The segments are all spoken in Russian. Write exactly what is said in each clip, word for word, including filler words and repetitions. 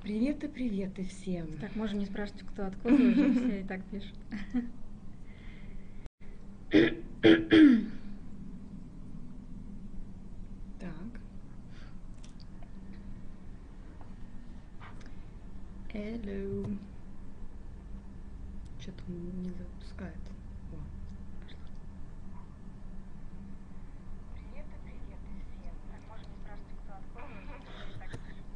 Привет и привет и всем. Так, можно не спрашивать, кто откуда, уже все и так пишут. Так. Hello. Что-то он не запускает. О, пошло. Привет и привет и всем. Так, можно не спрашивать, кто откуда, уже и так пишут.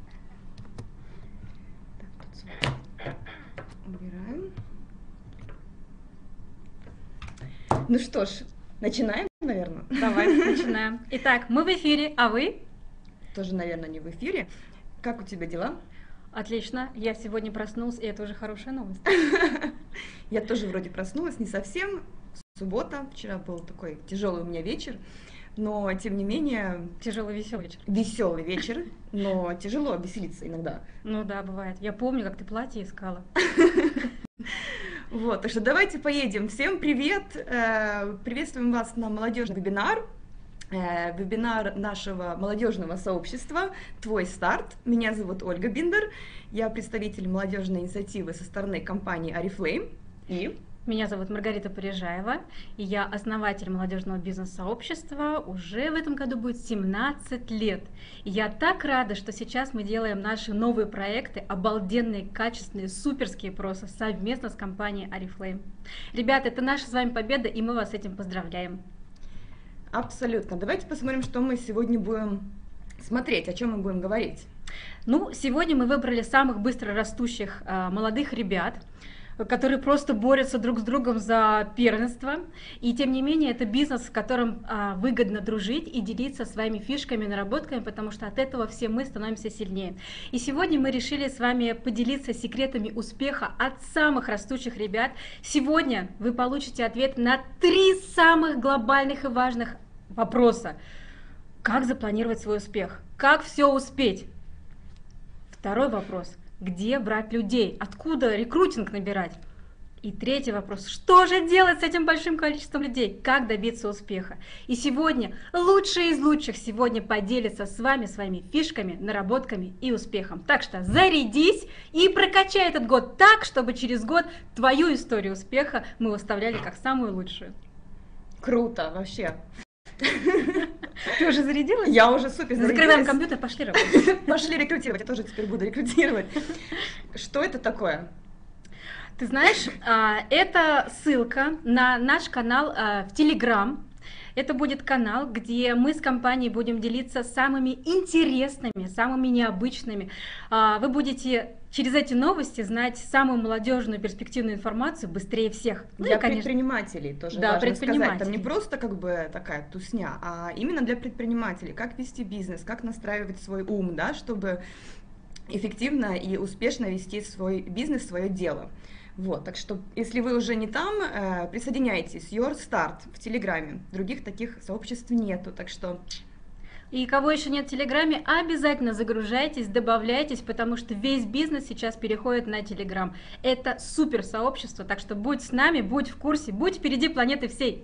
Так, тут звук убираем. Ну что ж, начинаем, наверное? Давайте начинаем. Итак, мы в эфире, а вы? Тоже, наверное, не в эфире. Как у тебя дела? Отлично, я сегодня проснулась, и это уже хорошая новость. Я тоже вроде проснулась, не совсем. Суббота, вчера был такой тяжелый у меня вечер, но тем не менее... Тяжелый веселый вечер. Веселый вечер, но тяжело веселиться иногда. Ну да, бывает. Я помню, как ты платье искала. Вот, так что давайте поедем. Всем привет! Приветствуем вас на молодежный вебинар. Вебинар нашего молодежного сообщества «Твой старт». Меня зовут Ольга Биндер, я представитель молодежной инициативы со стороны компании Oriflame. И... Меня зовут Маргарита Парижаева, и я основатель молодежного бизнес-сообщества. Уже в этом году будет семнадцать лет. И я так рада, что сейчас мы делаем наши новые проекты, обалденные, качественные, суперские просто, совместно с компанией Oriflame. Ребята, это наша с вами победа, и мы вас с этим поздравляем. Абсолютно. Давайте посмотрим, что мы сегодня будем смотреть, о чем мы будем говорить. Ну, сегодня мы выбрали самых быстро растущих э, молодых ребят, которые просто борются друг с другом за первенство. И тем не менее, это бизнес, с которым а, выгодно дружить и делиться своими фишками, наработками, потому что от этого все мы становимся сильнее. И сегодня мы решили с вами поделиться секретами успеха от самых растущих ребят. Сегодня вы получите ответ на три самых глобальных и важных вопроса. Как запланировать свой успех? Как все успеть? Второй вопрос. Где брать людей? Откуда рекрутинг набирать? И третий вопрос. Что же делать с этим большим количеством людей? Как добиться успеха? И сегодня лучшие из лучших сегодня поделятся с вами своими фишками, наработками и успехом. Так что зарядись и прокачай этот год так, чтобы через год твою историю успеха мы выставляли как самую лучшую. Круто, вообще. Ты уже зарядилась? Я уже супер зарядилась. Закрываем компьютер, пошли работать. Пошли рекрутировать, я тоже теперь буду рекрутировать. Что это такое? Ты знаешь, это ссылка на наш канал в Telegram. Это будет канал, где мы с компанией будем делиться самыми интересными, самыми необычными. Вы будете через эти новости знать самую молодежную перспективную информацию быстрее всех. Ну, для и, конечно, предпринимателей тоже да, важно сказать. Там не просто как бы такая тусня, а именно для предпринимателей. Как вести бизнес, как настраивать свой ум, да, чтобы эффективно и успешно вести свой бизнес, свое дело. Вот, так что, если вы уже не там, э, присоединяйтесь, Your Start в Телеграме. Других таких сообществ нету, так что... И кого еще нет в Телеграме, обязательно загружайтесь, добавляйтесь, потому что весь бизнес сейчас переходит на Телеграм. Это супер сообщество, так что будь с нами, будь в курсе, будь впереди планеты всей.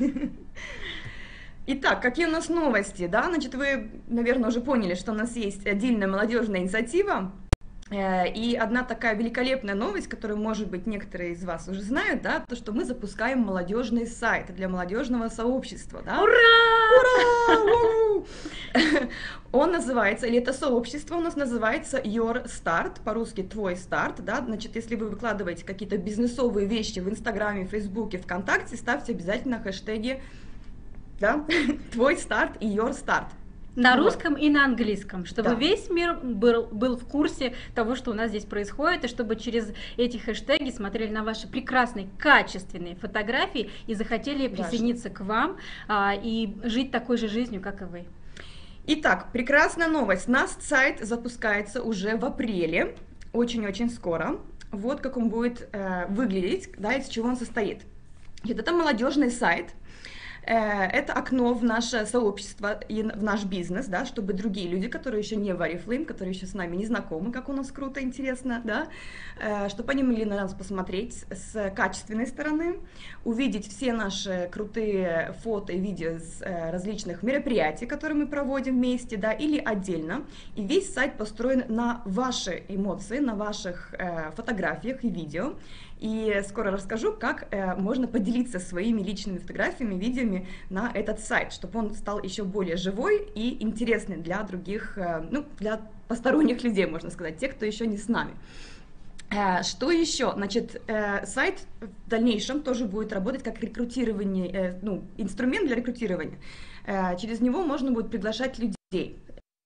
Итак, какие у нас новости, да? Значит, вы, наверное, уже поняли, что у нас есть отдельная молодежная инициатива. И одна такая великолепная новость, которую, может быть, некоторые из вас уже знают, да, то, что мы запускаем молодежный сайт для молодежного сообщества. Да? Ура! Ура! Он называется, или это сообщество у нас называется Your Start, по-русски «Твой старт». Да? Значит, если вы выкладываете какие-то бизнесовые вещи в Инстаграме, Фейсбуке, ВКонтакте, ставьте обязательно хэштеги, да? «Твой старт» и «Your Start». На русском вот. И на английском, чтобы да. весь мир был, был в курсе того, что у нас здесь происходит, и чтобы через эти хэштеги смотрели на ваши прекрасные, качественные фотографии и захотели присоединиться к вам а, и жить такой же жизнью, как и вы. Итак, прекрасная новость. Наш сайт запускается уже в апреле, очень-очень скоро. Вот как он будет э, выглядеть, да, из чего он состоит. Это молодежный сайт. Это окно в наше сообщество и в наш бизнес, да, чтобы другие люди, которые еще не в Oriflame, которые еще с нами не знакомы, как у нас круто, интересно, да, чтобы они могли на нас посмотреть с качественной стороны, увидеть все наши крутые фото и видео с различных мероприятий, которые мы проводим вместе, да, или отдельно. И весь сайт построен на ваши эмоции, на ваших фотографиях и видео. И скоро расскажу, как э, можно поделиться своими личными фотографиями, видеоми на этот сайт, чтобы он стал еще более живой и интересный для других, э, ну, для посторонних людей, можно сказать, тех, кто еще не с нами. Э, что еще? Значит, э, сайт в дальнейшем тоже будет работать как рекрутирование, э, ну, инструмент для рекрутирования. Э, через него можно будет приглашать людей.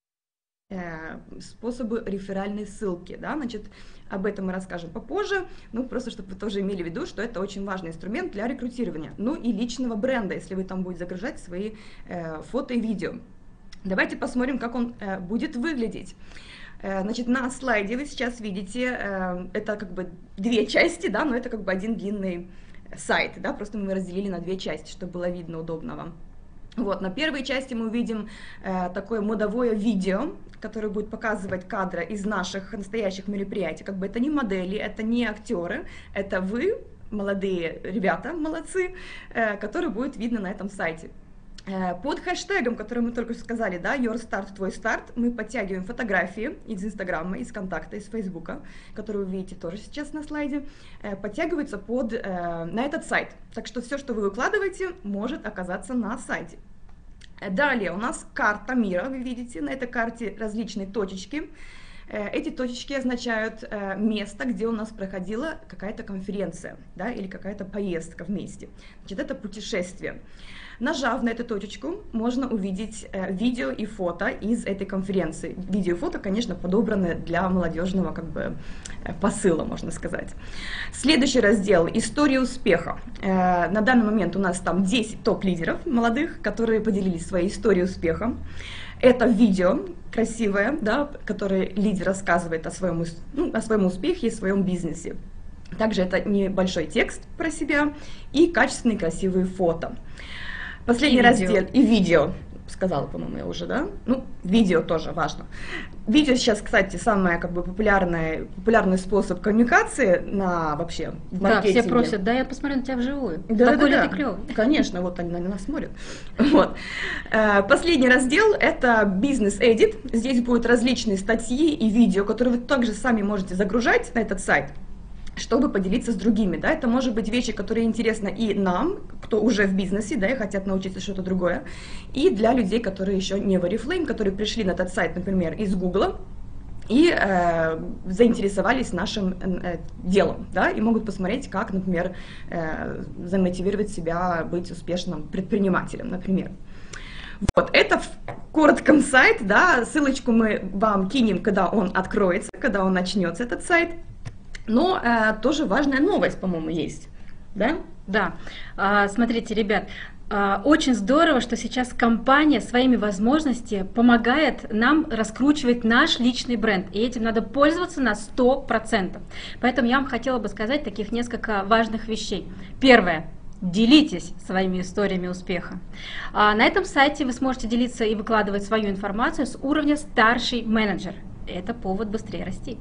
Способы реферальной ссылки, да, значит, об этом мы расскажем попозже, ну, просто чтобы вы тоже имели в виду, что это очень важный инструмент для рекрутирования, ну, и личного бренда, если вы там будете загружать свои э, фото и видео. Давайте посмотрим, как он э, будет выглядеть. Э, значит, на слайде вы сейчас видите, э, это как бы две части, да, но это как бы один длинный сайт, да, просто мы разделили на две части, чтобы было видно, удобно вам. Вот, на первой части мы увидим э, такое модовое видео, которое будет показывать кадры из наших настоящих мероприятий. Как бы это не модели, это не актеры, это вы, молодые ребята, молодцы, э, которые будет видно на этом сайте. Э, под хэштегом, который мы только что сказали, да, Your Start, твой старт, мы подтягиваем фотографии из Инстаграма, из Контакта, из Фейсбука, которые вы видите тоже сейчас на слайде, э, подтягиваются под, э, на этот сайт. Так что все, что вы выкладываете, может оказаться на сайте. Далее у нас карта мира, вы видите, на этой карте различные точечки. Эти точечки означают место, где у нас проходила какая-то конференция, да, или какая-то поездка вместе. Значит, это путешествие. Нажав на эту точечку, можно увидеть видео и фото из этой конференции. Видео и фото, конечно, подобраны для молодежного как бы посыла, можно сказать. Следующий раздел – история успеха. На данный момент у нас там десять топ-лидеров молодых, которые поделились своей историей успеха. Это видео красивое, да, которое лидер рассказывает о своем, ну, о своем успехе и своем бизнесе. Также это небольшой текст про себя и качественные красивые фото. Последний и раздел видео. И видео, сказала, по-моему, я уже, да? Ну, видео тоже важно. Видео сейчас, кстати, самый как бы популярный, популярный способ коммуникации на вообще в маркетинге. Да, все просят, да, я посмотрю на тебя вживую. Да, Какой да, ли да. ты клёвый. Конечно, вот они на нас смотрят. Вот. Последний раздел – это бизнес-эдит. Здесь будут различные статьи и видео, которые вы также сами можете загружать на этот сайт, чтобы поделиться с другими, да, это может быть вещи, которые интересны и нам, кто уже в бизнесе, да, и хотят научиться что-то другое, и для людей, которые еще не в Oriflame, которые пришли на этот сайт, например, из Гугла, и э, заинтересовались нашим э, делом, да, и могут посмотреть, как, например, э, замотивировать себя быть успешным предпринимателем, например. Вот, это в коротком сайт, да, ссылочку мы вам кинем, когда он откроется, когда он начнется, этот сайт. Но э, тоже важная новость, по-моему, есть, да? Да. А, смотрите, ребят, а, очень здорово, что сейчас компания своими возможностями помогает нам раскручивать наш личный бренд. И этим надо пользоваться на сто процентов. Поэтому я вам хотела бы сказать таких несколько важных вещей. Первое. Делитесь своими историями успеха. А, на этом сайте вы сможете делиться и выкладывать свою информацию с уровня старший менеджер. Это повод быстрее расти.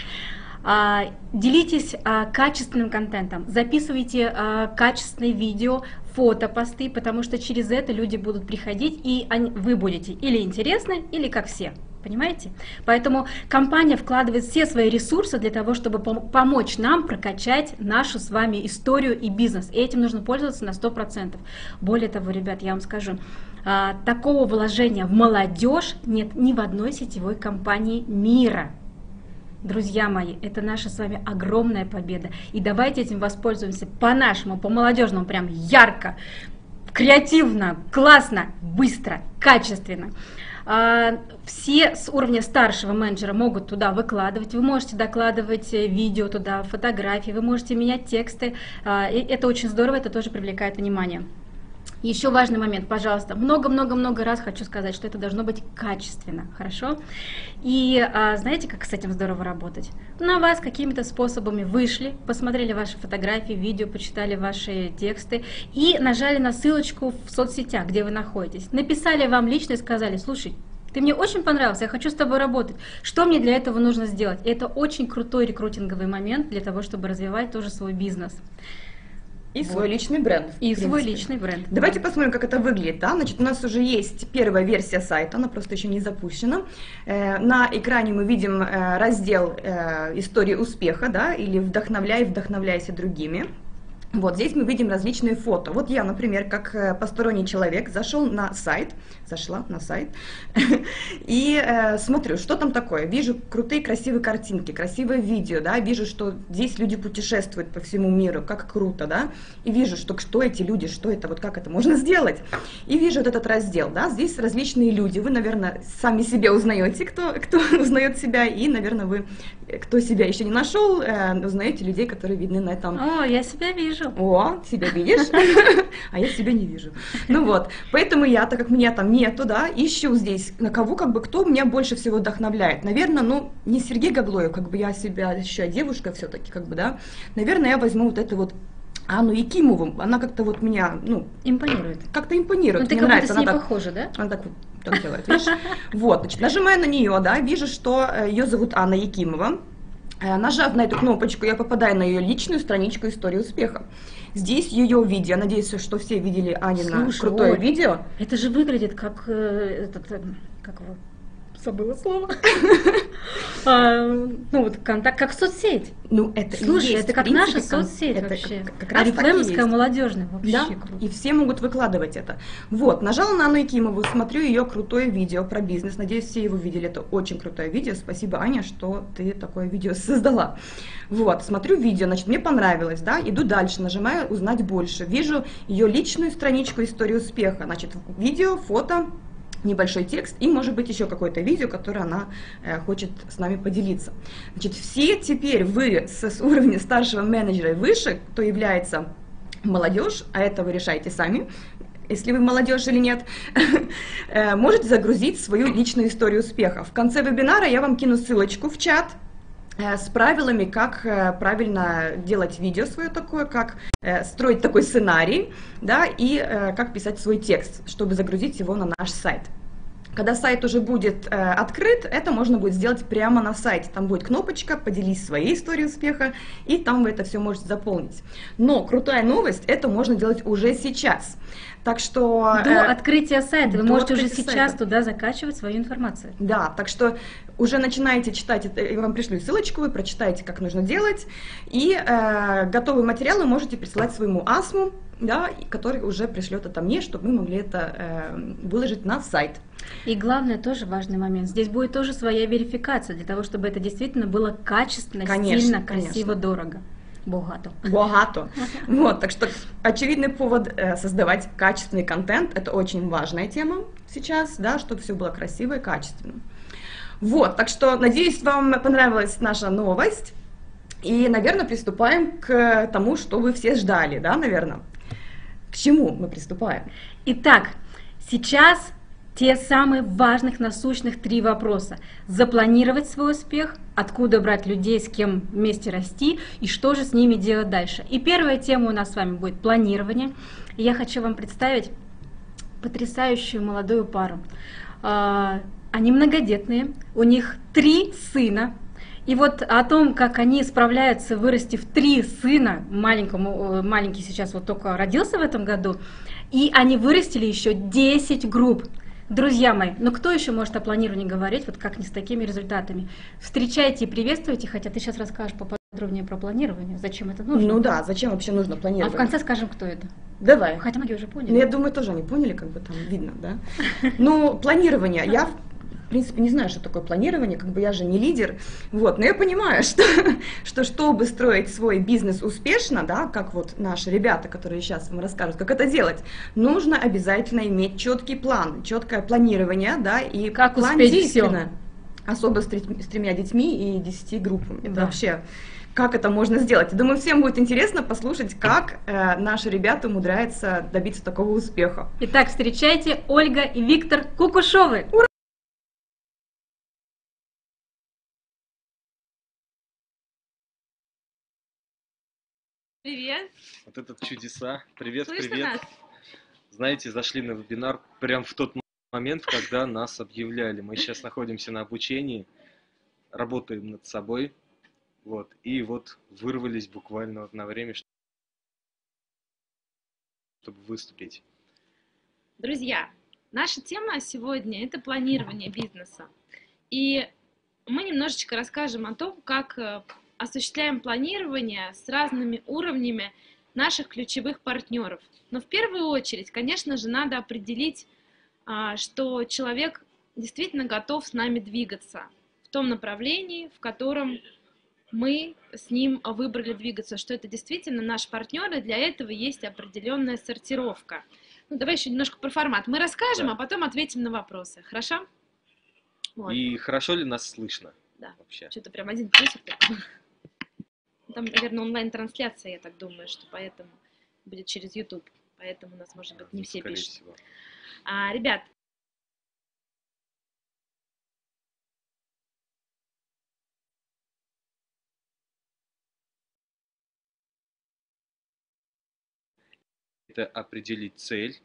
Делитесь качественным контентом, записывайте качественные видео, фото, посты, потому что через это люди будут приходить, и они, вы будете или интересны, или как все. Понимаете? Поэтому компания вкладывает все свои ресурсы для того, чтобы помочь нам прокачать нашу с вами историю и бизнес. И этим нужно пользоваться на сто процентов. Более того, ребят, я вам скажу, такого вложения в молодежь нет ни в одной сетевой компании мира. Друзья мои, это наша с вами огромная победа. И давайте этим воспользуемся по-нашему, по-молодежному, прям ярко, креативно, классно, быстро, качественно. Все с уровня старшего менеджера могут туда выкладывать, вы можете докладывать видео туда, фотографии, вы можете менять тексты. И это очень здорово, это тоже привлекает внимание. Еще важный момент, пожалуйста, много-много-много раз хочу сказать, что это должно быть качественно, хорошо? И а, знаете, как с этим здорово работать? На вас какими-то способами вышли, посмотрели ваши фотографии, видео, почитали ваши тексты и нажали на ссылочку в соцсетях, где вы находитесь. Написали вам лично и сказали: слушай, ты мне очень понравился, я хочу с тобой работать. Что мне для этого нужно сделать? Это очень крутой рекрутинговый момент для того, чтобы развивать тоже свой бизнес. И вот. Свой личный бренд. И свой личный бренд. Давайте да. посмотрим, как это выглядит. Да? Значит, у нас уже есть первая версия сайта, она просто еще не запущена. Э, на экране мы видим э, раздел э, «Истории успеха», да, или «Вдохновляй, вдохновляйся другими». Вот здесь мы видим различные фото. Вот я, например, как посторонний человек, зашел на сайт, зашла на сайт и э, смотрю, что там такое. Вижу крутые, красивые картинки, красивое видео, да, вижу, что здесь люди путешествуют по всему миру, как круто, да, и вижу, что кто эти люди, что это, вот как это можно сделать. И вижу вот этот раздел, да, здесь различные люди. Вы, наверное, сами себя узнаете, кто, кто узнает себя, и, наверное, вы, кто себя еще не нашел, э, узнаете людей, которые видны на этом. О, я себя вижу. О, себя видишь? А я себя не вижу. Ну вот, поэтому я, так как меня там нету, да, ищу здесь, на кого, как бы, кто меня больше всего вдохновляет. Наверное, ну, не Сергей Гаглоев, как бы я себя ощущаю, девушка все-таки, как бы, да. Наверное, я возьму вот это вот Анну Якимову, она как-то вот меня, ну... Импонирует. Как-то импонирует. Ну, ты как будто с ней похожа, да? Она так вот так делает, видишь? Вот, значит, нажимаю на нее, да, вижу, что ее зовут Анна Якимова. Нажав на эту кнопочку, я попадаю на ее личную страничку «Истории успеха». Здесь ее видео. Я надеюсь, что все видели Анина крутое ой, видео. Это же выглядит как э, этот, э, как его, забыла слово. а, ну вот контакт, как соцсеть. Ну это Слушай, есть, это как принципе, наша соцсеть это вообще. Как, как раз Орифлеймовская молодежная вообще да? круто. И все могут выкладывать это. Вот, нажала на Анну Якимову, смотрю ее крутое видео про бизнес. Надеюсь, все его видели. Это очень крутое видео. Спасибо, Аня, что ты такое видео создала. Вот, смотрю видео, значит, мне понравилось, да, иду дальше, нажимаю «Узнать больше». Вижу ее личную страничку «Истории успеха». Значит, видео, фото, небольшой текст и, может быть, еще какое-то видео, которое она э, хочет с нами поделиться. Значит, все теперь вы с, с уровня старшего менеджера и выше, кто является молодежь, а это вы решаете сами, если вы молодежь или нет, можете загрузить свою личную историю успеха. В конце вебинара я вам кину ссылочку в чат с правилами, как правильно делать видео свое такое, как строить такой сценарий, да, и как писать свой текст, чтобы загрузить его на наш сайт. Когда сайт уже будет э, открыт, это можно будет сделать прямо на сайте. Там будет кнопочка «Поделись своей историей успеха», и там вы это все можете заполнить. Но крутая новость, это можно делать уже сейчас. Так что... До э, открытия сайта. Вы можете уже сейчас сайта. туда закачивать свою информацию. Да, так что уже начинаете читать, это, я вам пришлю ссылочку, вы прочитаете, как нужно делать, и э, готовые материалы можете присылать своему АСМу, да, который уже пришлет это мне, чтобы мы могли это э, выложить на сайт. И главное, тоже важный момент, здесь будет тоже своя верификация, для того, чтобы это действительно было качественно, конечно, стильно, красиво, конечно. Дорого. Богато. Богато. Вот, так что очевидный повод э, создавать качественный контент, это очень важная тема сейчас, да, чтобы все было красиво и качественно. Вот, так что, надеюсь, вам понравилась наша новость, и, наверное, приступаем к тому, что вы все ждали, да, наверное. К чему мы приступаем? Итак, сейчас те самые важных насущных три вопроса. Запланировать свой успех, откуда брать людей, с кем вместе расти и что же с ними делать дальше. И первая тема у нас с вами будет планирование. И я хочу вам представить потрясающую молодую пару. Они многодетные, у них три сына. И вот о том, как они справляются, вырастив три сына, маленькому, маленький сейчас вот только родился в этом году, и они вырастили еще десять групп. Друзья мои, ну кто еще может о планировании говорить, вот как не с такими результатами? Встречайте и приветствуйте, хотя ты сейчас расскажешь поподробнее про планирование, зачем это нужно. Ну да, зачем вообще нужно планировать. А в конце скажем, кто это. Давай. Хотя многие уже поняли. Ну я думаю, тоже они поняли, как бы там видно, да. Ну, планирование, я... В принципе, не знаю, что такое планирование, как бы я же не лидер, вот, но я понимаю, что, что чтобы строить свой бизнес успешно, да, как вот наши ребята, которые сейчас вам расскажут, как это делать, нужно обязательно иметь четкий план, четкое планирование, да, и как план успеть действенно. все. особо с, треть- с тремя детьми и десяти группами. Это Да. вообще, как это можно сделать? Я думаю, всем будет интересно послушать, как э, наши ребята умудряются добиться такого успеха. Итак, встречайте Ольга и Виктор Кукушовы. Привет! Вот это чудеса. Привет, Слышно привет. нас? Знаете, зашли на вебинар прям в тот момент, когда нас объявляли. Мы сейчас находимся на обучении, работаем над собой. Вот. И вот вырвались буквально вот на время, чтобы выступить. Друзья, наша тема сегодня – это планирование бизнеса. И мы немножечко расскажем о том, как э, осуществляем планирование с разными уровнями наших ключевых партнеров. Но в первую очередь, конечно же, надо определить, а, что человек действительно готов с нами двигаться в том направлении, в котором мы с ним выбрали двигаться, что это действительно наш партнер, и для этого есть определенная сортировка. Ну, давай еще немножко про формат. Мы расскажем, Да. а потом ответим на вопросы. Хорошо? Вот. И хорошо ли нас слышно Да. вообще? Что-то прям один плюсик такой. Там, наверное, онлайн-трансляция, я так думаю, что поэтому будет через YouTube. Поэтому у нас, может быть, не Ну, все скорее пишут. всего. А, ребят, Это определить цель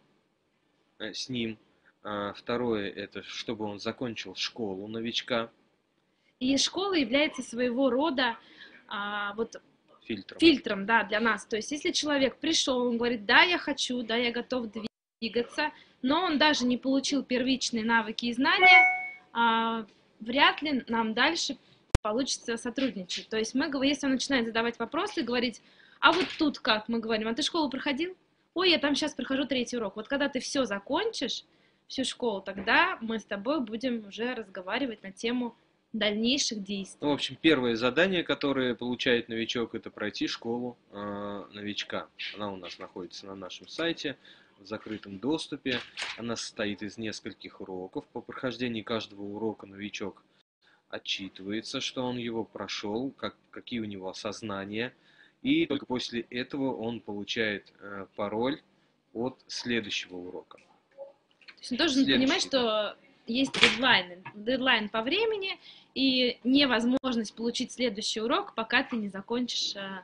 э, с ним. А, Второе, это чтобы он закончил школу новичка и школа является своего рода а, вот фильтром. фильтром, да, для нас. То есть, если человек пришел, он говорит, да, я хочу, да, я готов двигаться, но он даже не получил первичные навыки и знания, а, вряд ли нам дальше получится сотрудничать. То есть, мы говорим, если он начинает задавать вопросы, говорить, а вот тут как, мы говорим, а ты школу проходил? Ой, я там сейчас прохожу третий урок. Вот когда ты все закончишь, всю школу, тогда мы с тобой будем уже разговаривать на тему дальнейших действий. Ну, в общем, первое задание, которое получает новичок, это пройти школу э, новичка. Она у нас находится на нашем сайте в закрытом доступе. Она состоит из нескольких уроков. По прохождении каждого урока новичок отчитывается, что он его прошел, как, какие у него осознания. И только после этого он получает э, пароль от следующего урока. То есть он должен Следующий понимать, что есть дедлайн, дедлайн по времени и невозможность получить следующий урок, пока ты не закончишь а,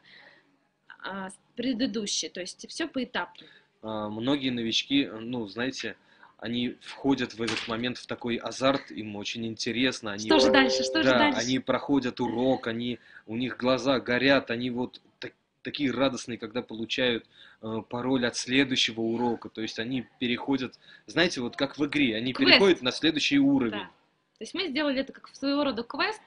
а, предыдущий. То есть все поэтапно. А, Многие новички, ну, знаете, они входят в этот момент в такой азарт, им очень интересно. Они, Что же дальше? Что же да, дальше? они проходят урок, они, у них глаза горят, они вот так- такие радостные, когда получают э, пароль от следующего урока. То есть они переходят, знаете, вот как в игре, они Квест. переходят на следующий уровень. Да. То есть мы сделали это как своего рода квест,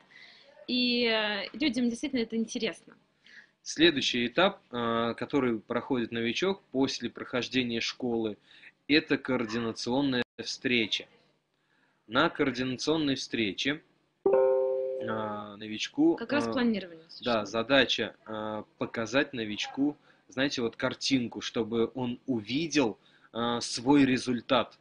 и э, людям действительно это интересно. Следующий этап, э, который проходит новичок после прохождения школы, это координационная встреча. На координационной встрече э, новичку, Как раз э, планирование. да, задача э, показать новичку, знаете, вот картинку, чтобы он увидел э, свой результат.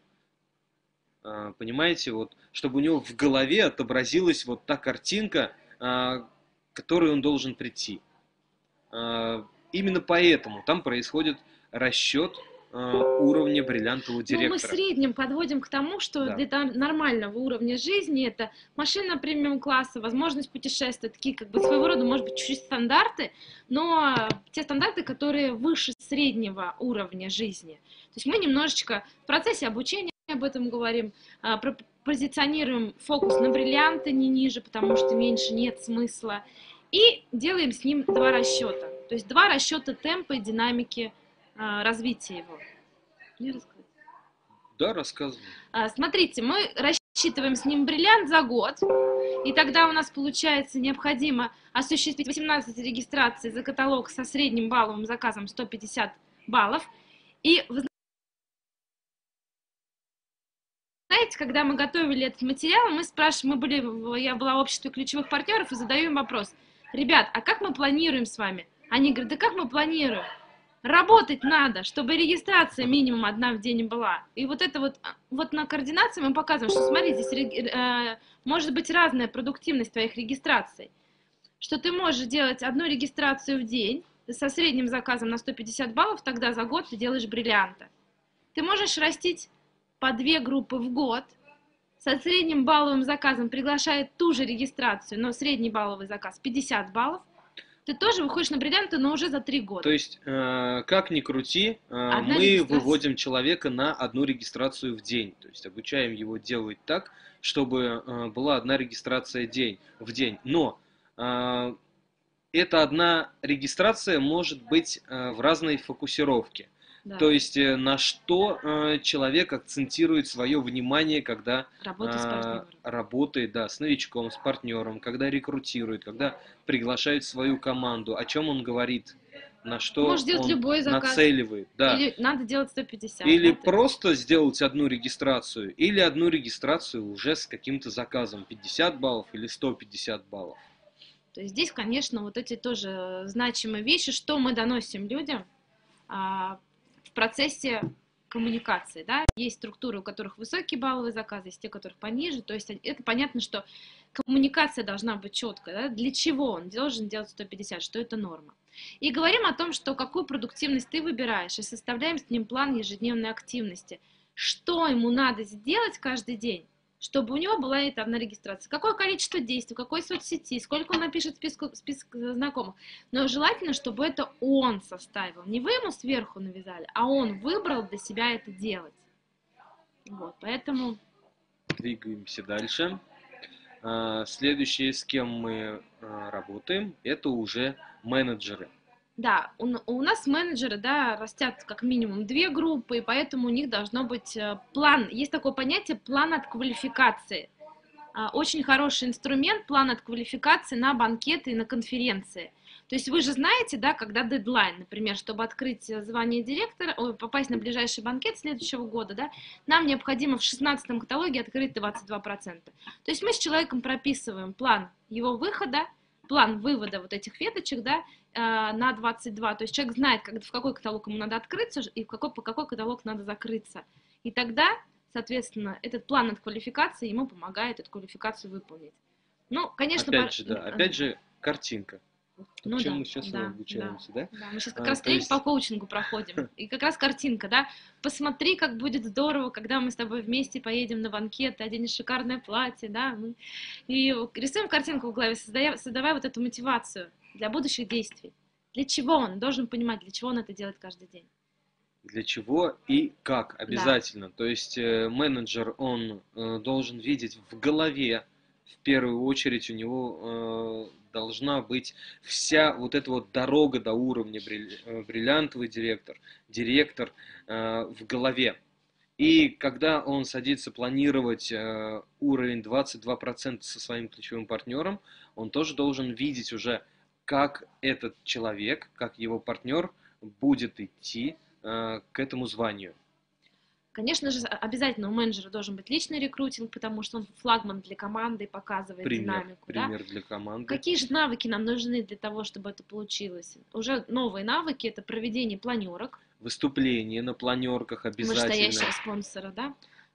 Э, Понимаете, вот, чтобы у него в голове отобразилась вот та картинка, э, к которой он должен прийти. Э, Именно поэтому там происходит расчет э, уровня бриллиантового Ну, мы в директора. среднем подводим к тому, что Да. для там нормального уровня жизни это машина премиум-класса, возможность путешествовать, такие как бы своего рода, может быть, чуть-чуть стандарты, но те стандарты, которые выше среднего уровня жизни. То есть мы немножечко в процессе обучения об этом говорим, а, про- позиционируем фокус на бриллианты не ниже, потому что меньше нет смысла, и делаем с ним два расчета. То есть два расчета темпа и динамики а, развития его. Не рассказывай. Да, рассказывай. А, Смотрите, мы рассчитываем с ним бриллиант за год, и тогда у нас получается необходимо осуществить восемнадцать регистраций за каталог со средним балловым заказом сто пятьдесят баллов. И вы знаете, когда мы готовили этот материал, мы спрашиваем, мы были, я была в обществе ключевых партнеров и задаю им вопрос: ребят, а как мы планируем с вами? Они говорят, да как мы планируем? Работать надо, чтобы регистрация минимум одна в день была. И вот это вот, вот на координации мы показываем, что смотри, здесь э, может быть разная продуктивность твоих регистраций. Что ты можешь делать одну регистрацию в день со средним заказом на сто пятьдесят баллов, тогда за год ты делаешь бриллианта. Ты можешь растить по две группы в год, со средним балловым заказом приглашает ту же регистрацию, но средний балловый заказ пятьдесят баллов, ты тоже выходишь на бриллианты, но уже за три года. То есть, э, как ни крути, э, мы выводим человека на одну регистрацию в день. То есть, обучаем его делать так, чтобы э, была одна регистрация день, в день. Но э, эта одна регистрация может быть э, в разной фокусировке. Да. То есть, э, на что э, человек акцентирует свое внимание, когда э, работает, да, с новичком, с партнером, когда рекрутирует, когда приглашает свою команду, о чем он говорит, на что Может он любой заказ. нацеливает. Да. Или надо делать сто пятьдесят. Или да, просто сделать одну регистрацию, или одну регистрацию уже с каким-то заказом, пятьдесят баллов или сто пятьдесят баллов. То есть здесь, конечно, вот эти тоже значимые вещи, что мы доносим людям а, в процессе коммуникации, да, есть структуры, у которых высокие балловые заказы, есть те, у которых пониже, то есть это понятно, что коммуникация должна быть четкая, да? Для чего он должен делать сто пятьдесят, что это норма. И говорим о том, что какую продуктивность ты выбираешь, и составляем с ним план ежедневной активности, что ему надо сделать каждый день, чтобы у него была эта одна регистрация, какое количество действий, в какой соцсети, сколько он напишет в список, список знакомых. Но желательно, чтобы это он составил. Не вы ему сверху навязали, а он выбрал для себя это делать. Вот, поэтому... Двигаемся дальше. Следующие, с кем мы работаем, это уже менеджеры. Да, у, у нас менеджеры, да, растят как минимум две группы, и поэтому у них должно быть план. Есть такое понятие план от квалификации. Очень хороший инструмент, план от квалификации на банкеты и на конференции. То есть вы же знаете, да, когда дедлайн, например, чтобы открыть звание директора, попасть на ближайший банкет следующего года, да, нам необходимо в шестнадцатом каталоге открыть двадцать два процента. То есть мы с человеком прописываем план его выхода, план вывода вот этих веточек, да, на двадцать два. То есть человек знает, как, в какой каталог ему надо открыться и в какой, по какой каталог надо закрыться. И тогда, соответственно, этот план от квалификации ему помогает эту квалификацию выполнить. Ну, конечно... Опять пар... же, да, опять же, картинка. Ну, чем да, мы сейчас да, обучаемся, да? да? Да, мы сейчас как а, раз тренинг есть... по коучингу проходим. И как раз картинка, да? Посмотри, как будет здорово, когда мы с тобой вместе поедем на банкет, ты оденешь шикарное платье, да? И рисуем картинку в голове, создавая, создавая вот эту мотивацию для будущих действий. Для чего он должен понимать, для чего он это делает каждый день? Для чего и как обязательно. Да. То есть э, менеджер, он э, должен видеть в голове, в первую очередь у него э, должна быть вся вот эта вот дорога до уровня бриллиантовый директор, директор э, в голове. И когда он садится планировать э, уровень двадцать два процента со своим ключевым партнером, он тоже должен видеть уже, как этот человек, как его партнер будет идти э, к этому званию. Конечно же, обязательно у менеджера должен быть личный рекрутинг, потому что он флагман для команды и показывает пример, динамику. Пример да? для команды. Какие же навыки нам нужны для того, чтобы это получилось? Уже новые навыки – это проведение планерок. Выступление на планерках обязательно. Вышестоящего спонсора, да?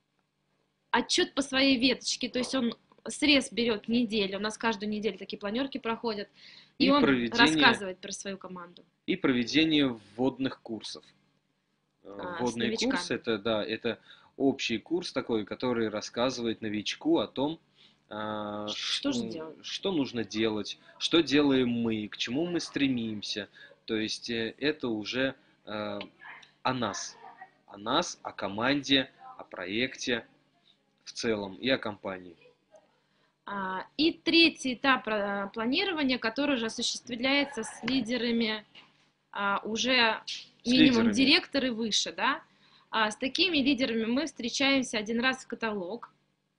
Отчет по своей веточке, то есть он срез берет неделю, у нас каждую неделю такие планерки проходят, и, и он проведение... рассказывает про свою команду. И проведение вводных курсов. А, Вводный курс это, да, это общий курс такой, который рассказывает новичку о том, а, что, что, что нужно делать, что делаем мы, к чему мы стремимся. То есть это уже а, о нас, о нас, о команде, о проекте в целом и о компании. А, и третий этап планирования, который уже осуществляется с лидерами а, уже... минимум директор и выше, да. А с такими лидерами мы встречаемся один раз в каталог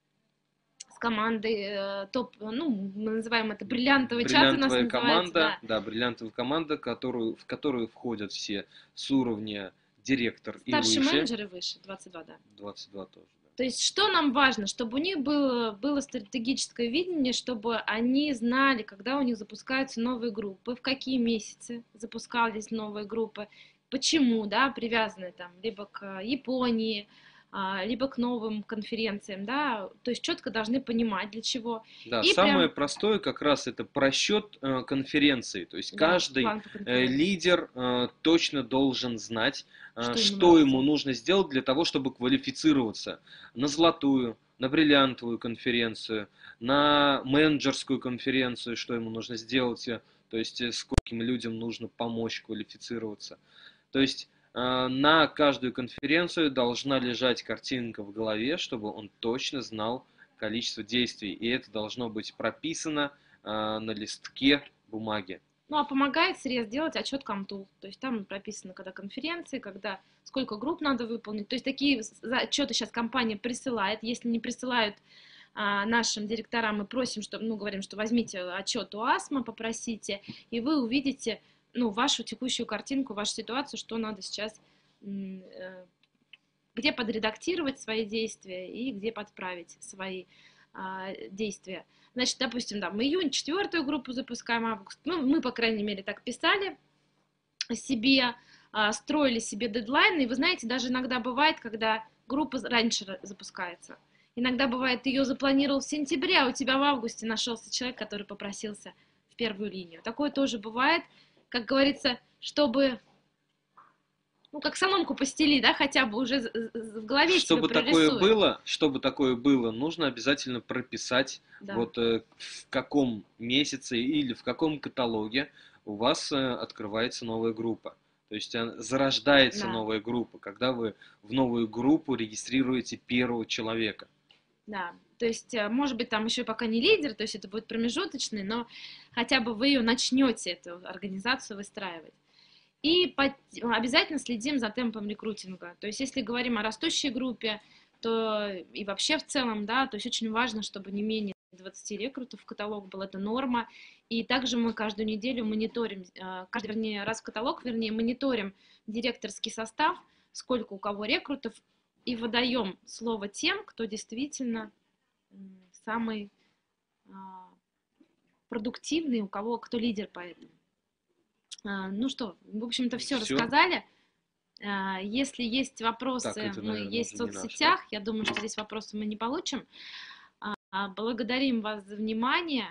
с командой э, топ, ну, мы называем это бриллиантовый чат у нас называется. команда, да. да, бриллиантовая команда, которую, в которую входят все с уровня директор и выше. Старший менеджер и выше, двадцать два, да. двадцать два тоже. То есть, что нам важно, чтобы у них было, было стратегическое видение, чтобы они знали, когда у них запускаются новые группы, в какие месяцы запускались новые группы, почему, да, привязаны там либо к Японии, либо к новым конференциям, да, то есть четко должны понимать, для чего. Да, и самое прям... простое как раз это просчет э, конференции, то есть да, каждый э, лидер э, точно должен знать, э, что, что ему нужно сделать для того, чтобы квалифицироваться на золотую, на бриллиантовую конференцию, на менеджерскую конференцию, что ему нужно сделать, то есть скольким людям нужно помочь квалифицироваться. То есть на каждую конференцию должна лежать картинка в голове, чтобы он точно знал количество действий. И это должно быть прописано на листке бумаги. Ну, а помогает срез делать отчет Комтул. То есть там прописано, когда конференции, когда сколько групп надо выполнить. То есть такие отчеты сейчас компания присылает. Если не присылают а, нашим директорам, мы просим, что, ну, говорим, что возьмите отчет у АСМА, попросите, и вы увидите, ну, вашу текущую картинку, вашу ситуацию, что надо сейчас, где подредактировать свои действия и где подправить свои а, действия. Значит, допустим, да, мы июнь четвертую группу запускаем, август, ну, мы, по крайней мере, так писали себе, а, строили себе дедлайны, и вы знаете, даже иногда бывает, когда группа раньше запускается. Иногда бывает, ты ее запланировал в сентябре, а у тебя в августе нашелся человек, который попросился в первую линию. Такое тоже бывает. Как говорится, чтобы, ну, как соломку постели, да, хотя бы уже в голове чтобы себе такое было, чтобы такое было, нужно обязательно прописать, да. Вот э, в каком месяце или в каком каталоге у вас э, открывается новая группа. То есть э, зарождается да. новая группа, когда вы в новую группу регистрируете первого человека. Да, то есть, может быть, там еще пока не лидер, то есть это будет промежуточный, но хотя бы вы ее начнете, эту организацию выстраивать. И по... обязательно следим за темпом рекрутинга. То есть, если говорим о растущей группе, то и вообще в целом, да, то есть очень важно, чтобы не менее двадцати рекрутов в каталог был, это норма. И также мы каждую неделю мониторим, каждый, вернее, раз в каталог, вернее, мониторим директорский состав, сколько у кого рекрутов, и выдаем слово тем, кто действительно самый а, продуктивный, у кого, кто лидер по этому. А, ну что, в общем-то, все, все рассказали. А, если есть вопросы, так, это, мы наверное, есть в соцсетях. Наш, да? Я думаю, что здесь вопросы мы не получим. А, благодарим вас за внимание.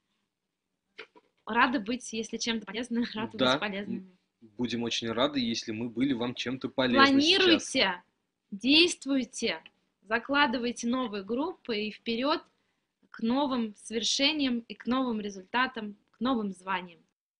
Рады быть, если чем-то полезным, рады да, быть полезными. Будем очень рады, если мы были вам чем-то полезны. Планируйте! Сейчас. Действуйте, закладывайте новые группы и вперед к новым свершениям и к новым результатам, к новым званиям.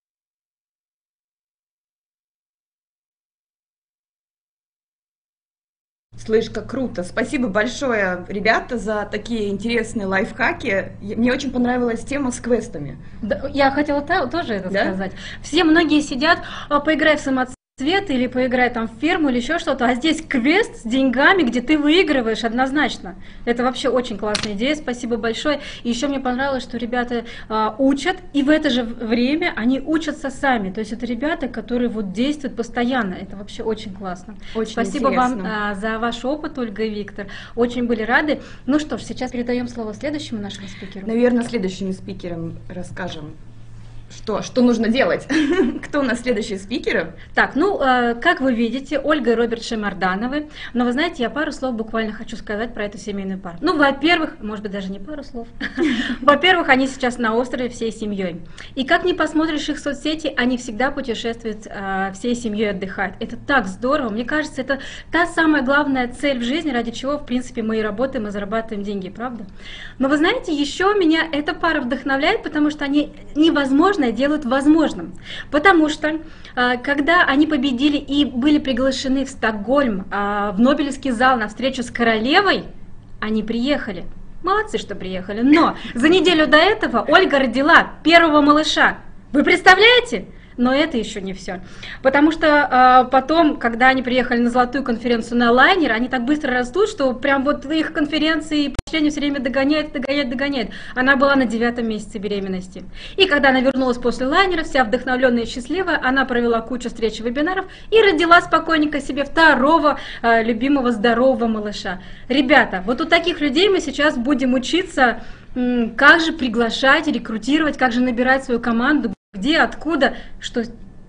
Слышь, как круто. Спасибо большое, ребята, за такие интересные лайфхаки. Мне очень понравилась тема с квестами. Да, я хотела тоже это да? сказать. Все многие сидят, поиграй в самоцель. Цвет или поиграй там в ферму или еще что-то, а здесь квест с деньгами, где ты выигрываешь однозначно. Это вообще очень классная идея, спасибо большое. И еще мне понравилось, что ребята а, учат, и в это же время они учатся сами. То есть это ребята, которые вот действуют постоянно. Это вообще очень классно. Очень спасибо интересно. Вам а, за ваш опыт, Ольга и Виктор. Очень были рады. Ну что ж, сейчас передаем слово следующему нашему спикеру. Наверное, следующим спикерам расскажем. Что, что нужно делать? Кто у нас следующие спикеры? Так, ну, э, как вы видите, Ольга и Роберт Шеймардановы. Но вы знаете, я пару слов буквально хочу сказать про эту семейную пару. Ну, во-первых, может быть, даже не пару слов. Во-первых, они сейчас на острове всей семьей. И как ни посмотришь их соцсети, они всегда путешествуют, э, всей семьей отдыхают. Это так здорово. Мне кажется, это та самая главная цель в жизни, ради чего, в принципе, мы и работаем, и зарабатываем деньги, правда? Но вы знаете, еще меня эта пара вдохновляет, потому что они невозможно делают возможным. Потому что, когда они победили и были приглашены в Стокгольм, в Нобелевский зал на встречу с королевой, они приехали. Молодцы, что приехали. Но за неделю до этого Ольга родила первого малыша. Вы представляете? Но это еще не все. Потому что э, потом, когда они приехали на золотую конференцию на лайнер, они так быстро растут, что прям вот их конференции и поощрение все время догоняет, догоняет, догоняет. Она была на девятом месяце беременности. И когда она вернулась после лайнера, вся вдохновленная и счастливая, она провела кучу встреч и вебинаров и родила спокойненько себе второго э, любимого здорового малыша. Ребята, вот у таких людей мы сейчас будем учиться, м, как же приглашать, рекрутировать, как же набирать свою команду. Где, откуда, что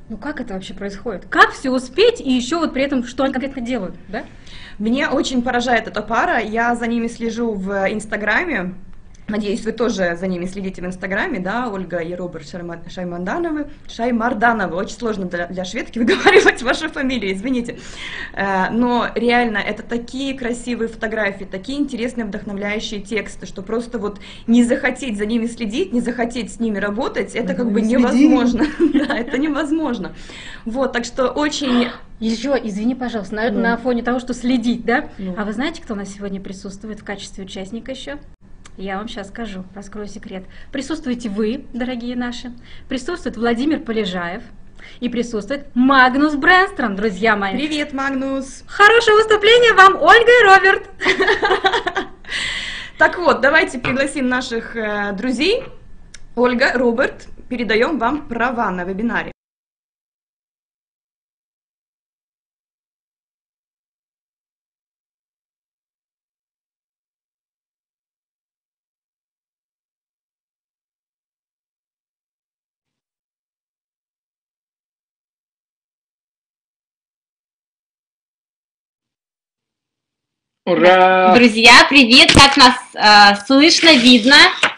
Ну как это вообще происходит? Как все успеть и еще вот при этом что они конкретно делают, да? Меня очень поражает эта пара, я за ними слежу в Инстаграме. Надеюсь, вы тоже за ними следите в Инстаграме, да, Ольга и Роберт Шайма- Шаймардановы. Шаймардановы, очень сложно для, для шведки выговаривать вашу фамилию, извините. Э, Но реально, это такие красивые фотографии, такие интересные, вдохновляющие тексты, что просто вот не захотеть за ними следить, не захотеть с ними работать, это как бы невозможно. Да, это невозможно. Вот, так что очень... Еще, извини, пожалуйста, на, Ну. на фоне того, что следить, да? Ну. А вы знаете, кто у нас сегодня присутствует в качестве участника еще? Я вам сейчас скажу, раскрою секрет. Присутствуете вы, дорогие наши, присутствует Владимир Полежаев и присутствует Магнус Брэнстром, друзья мои. Привет, Магнус! Хорошего выступления вам, Ольга и Роберт! Так вот, давайте пригласим наших э, друзей. Ольга, Роберт, передаем вам права на вебинаре. Ура! Друзья, привет! Как нас э, слышно, видно?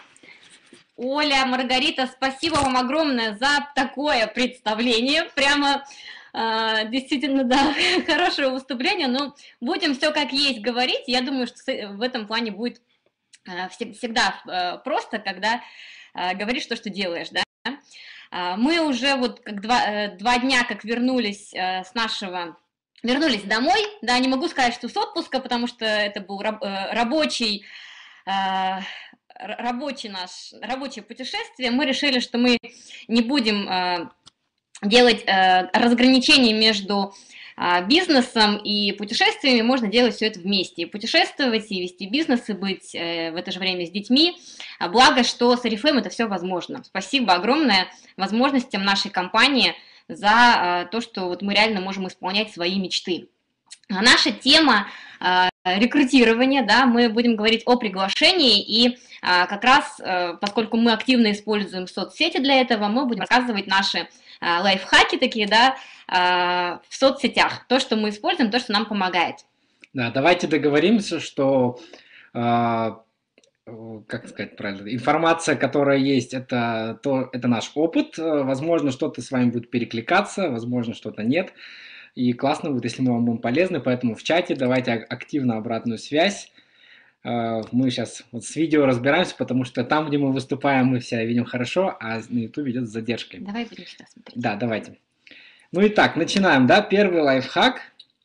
Оля, Маргарита, спасибо вам огромное за такое представление. Прямо э, действительно, да, хорошее выступление. Но будем все как есть говорить. Я думаю, что в этом плане будет э, всегда э, просто, когда э, говоришь то, что делаешь, да? Э, мы уже вот как два, э, два дня как вернулись э, с нашего... Вернулись домой, да, не могу сказать, что с отпуска, потому что это был раб, э, рабочий, э, рабочий наш, рабочее путешествие. Мы решили, что мы не будем э, делать э, разграничений между э, бизнесом и путешествиями, можно делать все это вместе. И путешествовать, и вести бизнес, и быть э, в это же время с детьми. А благо, что с Oriflame это все возможно. Спасибо огромное возможностям нашей компании за то, что вот мы реально можем исполнять свои мечты. А наша тема э, рекрутирования, да, мы будем говорить о приглашении, и э, как раз, э, поскольку мы активно используем соцсети для этого, мы будем рассказывать наши э, лайфхаки такие, да, э, в соцсетях, то, что мы используем, то, что нам помогает. Да, давайте договоримся, что э, как сказать правильно, информация, которая есть, это, то, это наш опыт. Возможно, что-то с вами будет перекликаться, возможно, что-то нет. И классно будет, если мы вам будем полезны, поэтому в чате давайте активно обратную связь. Мы сейчас вот с видео разбираемся, потому что там, где мы выступаем, мы все видим хорошо, а на YouTube идет с задержкой. Давай будем сюда смотреть. Да, давайте. Ну и так, начинаем, да, первый лайфхак.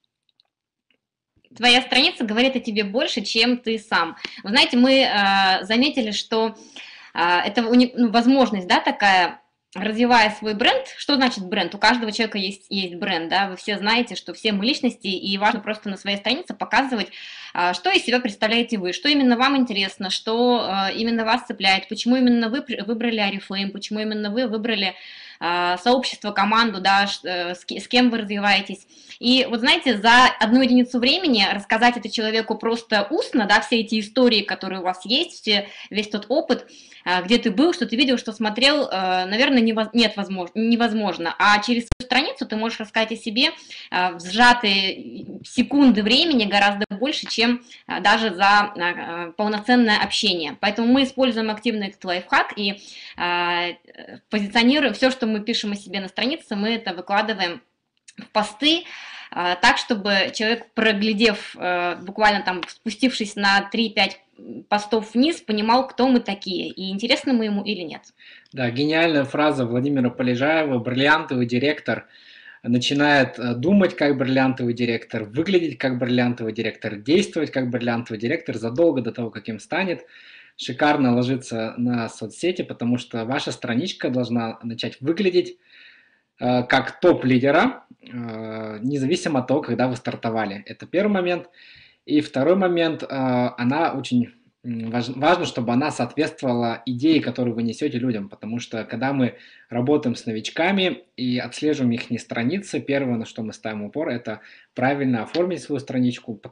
Твоя страница говорит о тебе больше, чем ты сам. Вы знаете, мы э, заметили, что э, это уни- ну, возможность, да, такая, развивая свой бренд. Что значит бренд? У каждого человека есть, есть бренд, да, вы все знаете, что все мы личности, и важно просто на своей странице показывать, э, что из себя представляете вы, что именно вам интересно, что э, именно вас цепляет, почему именно вы выбрали Oriflame, почему именно вы выбрали э, сообщество, команду, да, э, с, с кем вы развиваетесь. И вот знаете, за одну единицу времени рассказать это человеку просто устно, да, все эти истории, которые у вас есть, все, весь тот опыт, где ты был, что ты видел, что смотрел, наверное, невоз... нет, возможно, невозможно. А через свою страницу ты можешь рассказать о себе в сжатые секунды времени гораздо больше, чем даже за полноценное общение. Поэтому мы используем активно этот лайфхак и позиционируем все, что мы пишем о себе на странице, мы это выкладываем в посты, так, чтобы человек, проглядев, буквально там спустившись на три-пять постов вниз, понимал, кто мы такие, и интересно мы ему или нет. Да, гениальная фраза Владимира Полежаева: бриллиантовый директор начинает думать как бриллиантовый директор, выглядеть как бриллиантовый директор, действовать как бриллиантовый директор задолго до того, как им станет. Шикарно ложится на соцсети, потому что ваша страничка должна начать выглядеть как топ-лидера, независимо от того, когда вы стартовали. Это первый момент. И второй момент, она очень важно, чтобы она соответствовала идее, которую вы несете людям, потому что когда мы работаем с новичками и отслеживаем их страницы, первое, на что мы ставим упор, это правильно оформить свою страничку, потому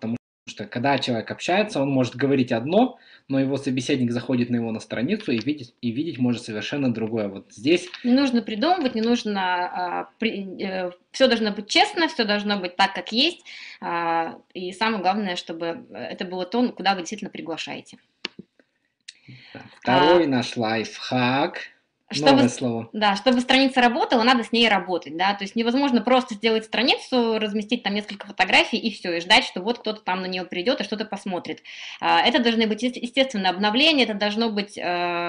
что когда человек общается, он может говорить одно, но его собеседник заходит на его на страницу и видеть, и видеть может совершенно другое. Вот здесь... Не нужно придумывать, не нужно... А, при, э, все должно быть честно, все должно быть так, как есть. А, и самое главное, чтобы это было то, куда вы действительно приглашаете. Второй а, наш лайфхак. Чтобы, Новое слово. Да, чтобы страница работала, надо с ней работать, да, то есть невозможно просто сделать страницу, разместить там несколько фотографий и все, и ждать, что вот кто-то там на нее придет и что-то посмотрит. Это должны быть, естественно, обновления, это должно быть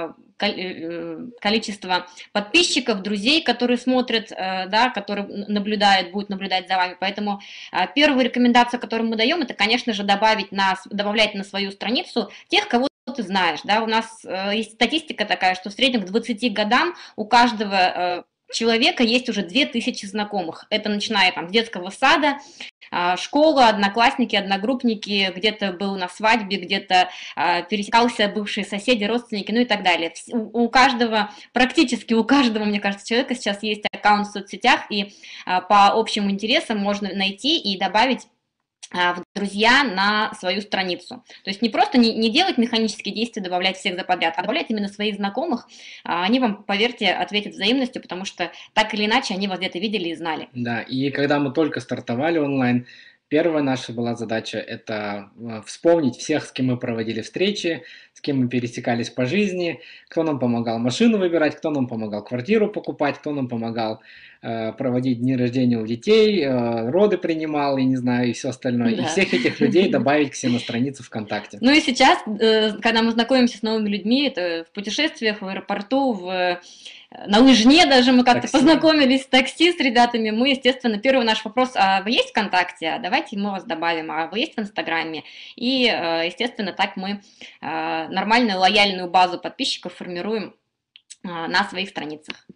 количество подписчиков, друзей, которые смотрят, да, которые наблюдают, будут наблюдать за вами, поэтому первую рекомендацию, которую мы даем, это, конечно же, добавить на, добавлять на свою страницу тех, кого ты знаешь, да, у нас э, есть статистика такая, что в среднем к двадцати годам у каждого э, человека есть уже две тысячи знакомых. Это начиная там с детского сада, э, школа, одноклассники, одногруппники, где-то был на свадьбе, где-то э, пересекался бывшие соседи, родственники, ну и так далее. У, у каждого, практически у каждого, мне кажется, человека сейчас есть аккаунт в соцсетях, и э, по общим интересам можно найти и добавить в друзья на свою страницу. То есть не просто не, не делать механические действия, добавлять всех за подряд, а добавлять именно своих знакомых. Они вам, поверьте, ответят взаимностью, потому что так или иначе они вас где-то видели и знали. Да, и когда мы только стартовали онлайн, первая наша была задача – это вспомнить всех, с кем мы проводили встречи, с кем мы пересекались по жизни, кто нам помогал машину выбирать, кто нам помогал квартиру покупать, кто нам помогал э, проводить дни рождения у детей, э, роды принимал, я не знаю, и все остальное. Да. И всех этих людей добавить к себе на страницу ВКонтакте. Ну и сейчас, э, когда мы знакомимся с новыми людьми, это в путешествиях, в аэропорту, в... на лыжне даже мы как-то познакомились в такси с ребятами, мы, естественно, первый наш вопрос: а вы есть ВКонтакте? Давайте мы вас добавим, а вы есть в Инстаграме? И, естественно, так мы нормальную лояльную базу подписчиков формируем на своих страницах.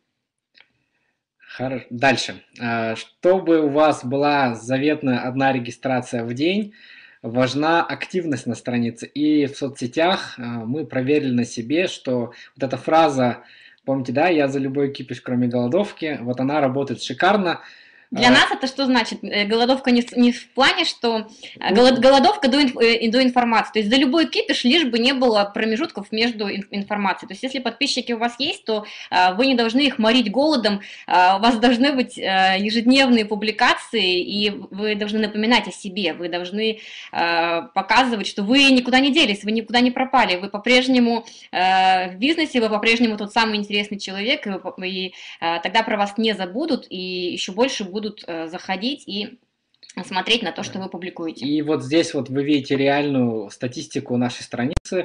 Хорошо. Дальше. Чтобы у вас была заветная одна регистрация в день, важна активность на странице. И в соцсетях мы проверили на себе, что вот эта фраза, помните, да, я за любой кипиш, кроме голодовки, вот она работает шикарно. Для а... нас это что значит? Голодовка не в, не в плане, что голод, голодовка до, инф, до информации. То есть за любой кипиш, лишь бы не было промежутков между информацией. То есть если подписчики у вас есть, то а, вы не должны их морить голодом, а, у вас должны быть а, ежедневные публикации, и вы должны напоминать о себе, вы должны а, показывать, что вы никуда не делись, вы никуда не пропали, вы по-прежнему а, в бизнесе, вы по-прежнему тот самый интересный человек, и, и а, тогда про вас не забудут, и еще больше будут будут заходить и смотреть на то, что вы публикуете. И вот здесь вот вы видите реальную статистику нашей страницы.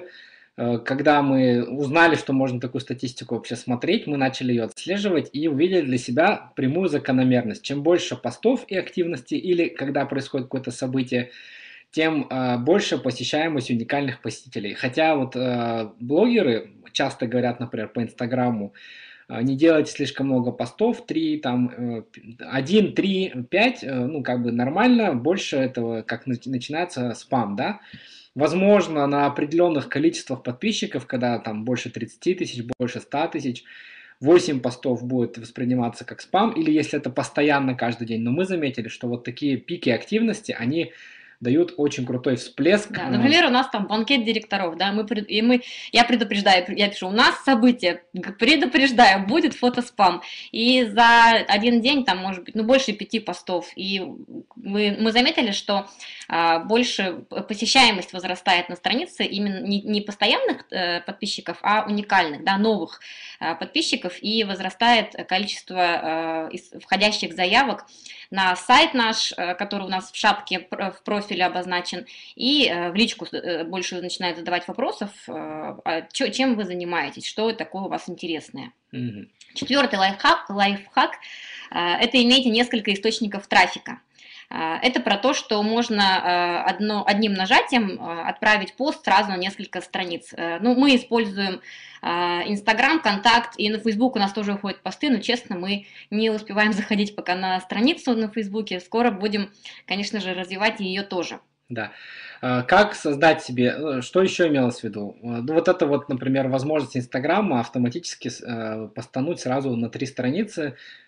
Когда мы узнали, что можно такую статистику вообще смотреть, мы начали ее отслеживать и увидели для себя прямую закономерность. Чем больше постов и активности, или когда происходит какое-то событие, тем больше посещаемость уникальных посетителей. Хотя вот блогеры часто говорят, например, по Инстаграму: не делайте слишком много постов, три, там, один, три, пять, ну, как бы нормально, больше этого, как начинается спам, да. Возможно, на определенных количествах подписчиков, когда там больше тридцати тысяч, больше ста тысяч, восемь постов будет восприниматься как спам, или если это постоянно каждый день. Но мы заметили, что вот такие пики активности, они дают очень крутой всплеск. Да, например, у нас там банкет директоров, да, мы, и мы, я предупреждаю, я пишу: у нас событие, предупреждаю, будет фотоспам. И за один день там может быть, ну, больше пяти постов. И мы, мы заметили, что а, больше посещаемость возрастает на странице именно не, не постоянных э, подписчиков, а уникальных, да, новых э, подписчиков, и возрастает количество э, входящих заявок на сайт наш, э, который у нас в шапке в профиле обозначен, и э, в личку э, больше начинают задавать вопросов, э, а чё, чем вы занимаетесь, что такое у вас интересное. Mm-hmm. Четвертый лайфхак, лайфхак э, это имейте несколько источников трафика. Это про то, что можно одно, одним нажатием отправить пост сразу на несколько страниц. Ну, мы используем Инстаграм, Контакт, и на Фейсбук у нас тоже уходят посты, но, честно, мы не успеваем заходить пока на страницу на Фейсбуке. Скоро будем, конечно же, развивать ее тоже. Да. Как создать себе, что еще имелось в виду? Ну, вот это вот, например, возможность Инстаграма автоматически постануть сразу на три страницы.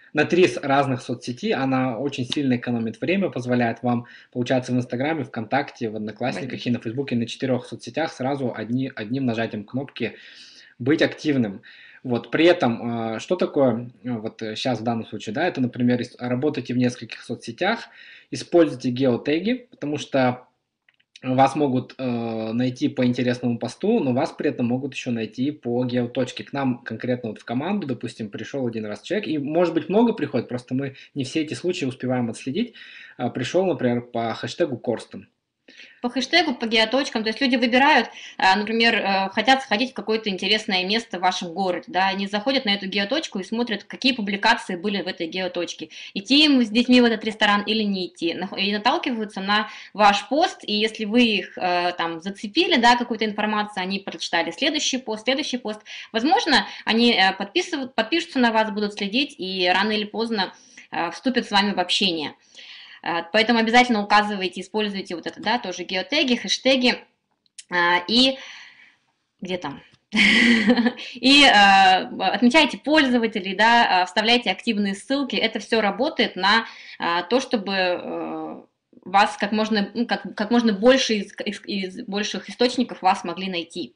на три разных соцсети, она очень сильно экономит время, позволяет вам получаться в Инстаграме, ВКонтакте, в Одноклассниках и на Фейсбуке, на четырех соцсетях сразу одни, одним нажатием кнопки быть активным. Вот, при этом, что такое, вот сейчас в данном случае, да, это, например, работайте в нескольких соцсетях, используйте геотеги, потому что вас могут э, найти по интересному посту, но вас при этом могут еще найти по геоточке. К нам конкретно вот в команду, допустим, пришел один раз человек, и может быть много приходит, просто мы не все эти случаи успеваем отследить. Э, пришел, например, по хэштегу Корстен. По хэштегу, по геоточкам, то есть люди выбирают, например, хотят сходить в какое-то интересное место в вашем городе, да, они заходят на эту геоточку и смотрят, какие публикации были в этой геоточке, идти им с детьми в этот ресторан или не идти, и наталкиваются на ваш пост, и если вы их там зацепили, да, какую-то информацию, они прочитали следующий пост, следующий пост, возможно, они подписывают, подпишутся на вас, будут следить и рано или поздно вступят с вами в общение. Поэтому обязательно указывайте, используйте вот это, да, тоже геотеги, хэштеги и где там? И отмечайте пользователей, да, вставляйте активные ссылки. Это все работает на то, чтобы вас как можно, ну, как, как можно больше из, из, из больших источников вас могли найти.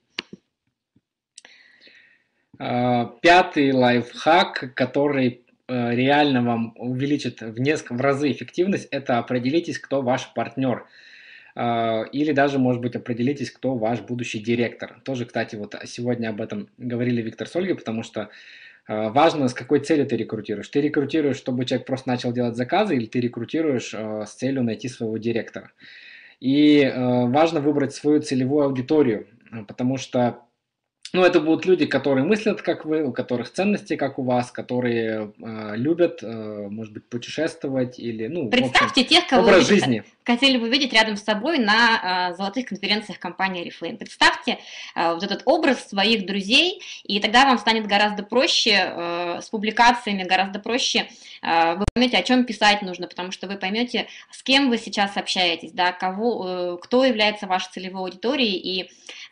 Пятый лайфхак, который реально вам увеличит в несколько в разы эффективность, это определитесь, кто ваш партнер. Или даже, может быть, определитесь, кто ваш будущий директор. Тоже, кстати, вот сегодня об этом говорили Виктор с Ольгой, потому что важно, с какой целью ты рекрутируешь. Ты рекрутируешь, чтобы человек просто начал делать заказы, или ты рекрутируешь с целью найти своего директора. И важно выбрать свою целевую аудиторию, потому что ну, это будут люди, которые мыслят, как вы, у которых ценности, как у вас, которые э, любят, э, может быть, путешествовать или, ну, представьте в общем, тех, кого образ вы жизни. Хотели бы видеть рядом с собой на э, золотых конференциях компании Oriflame. Представьте э, вот этот образ своих друзей, и тогда вам станет гораздо проще э, с публикациями, гораздо проще. Э, вы поймете, о чем писать нужно, потому что вы поймете, с кем вы сейчас общаетесь, да, кого, э, кто является вашей целевой аудиторией и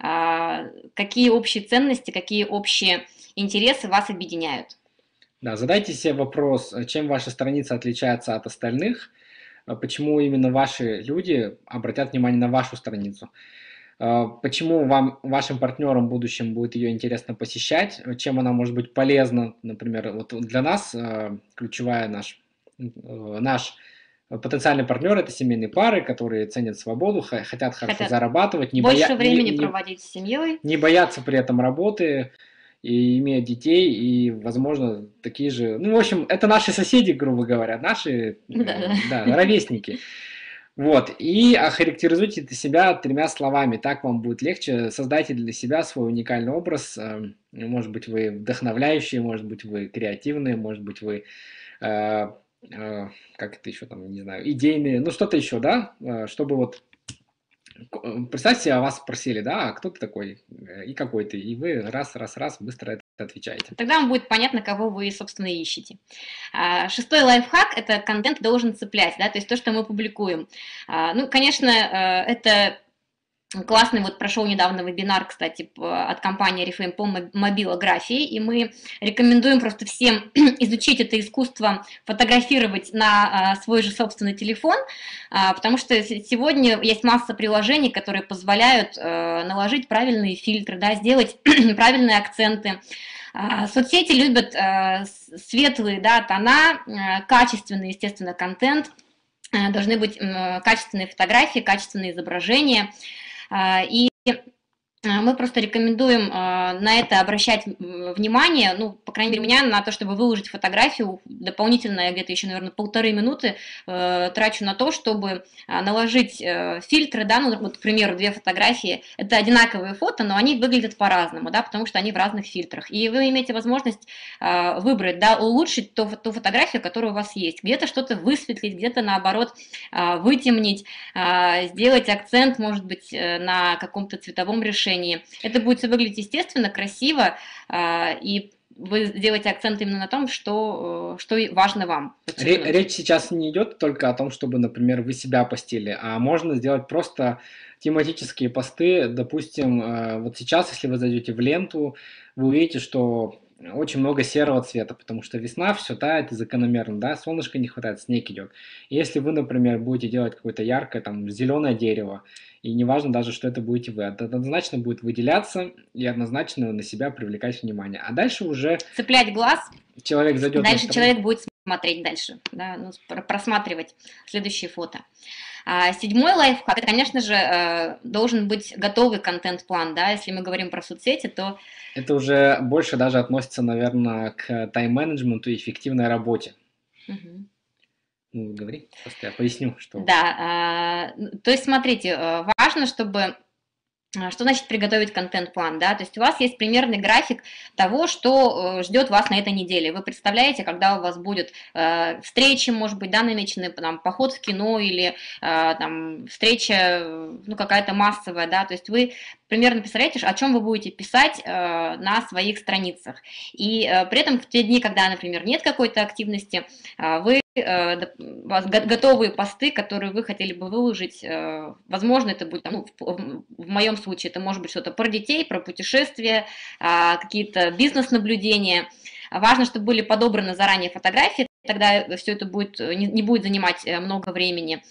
э, какие общие ценности, какие общие интересы вас объединяют. Да, задайте себе вопрос, чем ваша страница отличается от остальных, почему именно ваши люди обратят внимание на вашу страницу, почему вам, вашим партнерам в будущем будет ее интересно посещать, чем она может быть полезна, например, вот для нас ключевая наш, наш потенциальный партнер – это семейные пары, которые ценят свободу, хотят хорошо хотят зарабатывать, не больше боя... времени не, проводить с семьей, не боятся при этом работы и имеют детей, и, возможно, такие же… Ну, в общем, это наши соседи, грубо говоря, наши да, э, да, ровесники. Вот, и охарактеризуйте себя тремя словами, так вам будет легче. Создайте для себя свой уникальный образ. Может быть, вы вдохновляющие, может быть, вы креативные, может быть, вы… Э, как это еще там, не знаю, идейные, ну что-то еще, да, чтобы вот, представьте себе, вас спросили, да, а кто ты такой и какой ты, и вы раз-раз-раз быстро это отвечаете. Тогда вам будет понятно, кого вы, собственно, ищете. Шестой лайфхак – это контент должен цеплять, да, то есть то, что мы публикуем. Ну, конечно, это… Классный вот прошел недавно вебинар, кстати, от компании Oriflame по мобилографии, и мы рекомендуем просто всем изучить это искусство фотографировать на свой же собственный телефон, потому что сегодня есть масса приложений, которые позволяют наложить правильные фильтры, да, сделать правильные акценты. Соцсети любят светлые, да, тона, качественный, естественно, контент, должны быть качественные фотографии, качественные изображения. И мы просто рекомендуем на это обращать внимание, ну, по крайней мере, у меня на то, чтобы выложить фотографию, дополнительно я где-то еще, наверное, полторы минуты э, трачу на то, чтобы наложить э, фильтры, да, ну, вот, к примеру, две фотографии, это одинаковые фото, но они выглядят по-разному, да, потому что они в разных фильтрах, и вы имеете возможность э, выбрать, да, улучшить ту, ту фотографию, которая у вас есть, где-то что-то высветлить, где-то, наоборот, э, вытемнить, э, сделать акцент, может быть, э, на каком-то цветовом решении. Это будет все выглядеть естественно, красиво, и вы сделаете акцент именно на том, что, что важно вам. Речь сейчас не идет только о том, чтобы, например, вы себя постили, а можно сделать просто тематические посты. Допустим, вот сейчас, если вы зайдете в ленту, вы увидите, что очень много серого цвета, потому что весна, все тает, и закономерно, да, солнышко не хватает, снег идет. Если вы, например, будете делать какое-то яркое, там, зеленое дерево, и неважно даже, что это будете вы, это однозначно будет выделяться и однозначно на себя привлекать внимание. А дальше уже Цеплять глаз, человек зайдет на дальше страницу. человек будет смотреть дальше, да, ну, про- просматривать следующие фото. А, седьмой лайфхак, это, конечно же, э, должен быть готовый контент-план, да, если мы говорим про соцсети, то Это уже больше даже относится, наверное, к тайм-менеджменту и эффективной работе. Мгм. Ну, говори, просто я поясню, что... Да, а, ну, то есть смотрите, э, важно, чтобы а, что значит приготовить контент-план, да? То есть у вас есть примерный график того, что э, ждет вас на этой неделе. Вы представляете, когда у вас будет э, встречи, может быть, да, намечены, там, поход в кино или э, там встреча, э, ну, какая-то массовая, да? То есть вы примерно представляете, о чем вы будете писать э, на своих страницах. И э, при этом в те дни, когда, например, нет какой-то активности, э, вы э, доп- у вас го- готовые посты, которые вы хотели бы выложить, э, возможно, это будет, там, ну, в, в моем случае, это может быть что-то про детей, про путешествия, а, какие-то бизнес-наблюдения. Важно, чтобы были подобраны заранее фотографии, тогда все это будет, не, не будет занимать э, много времени.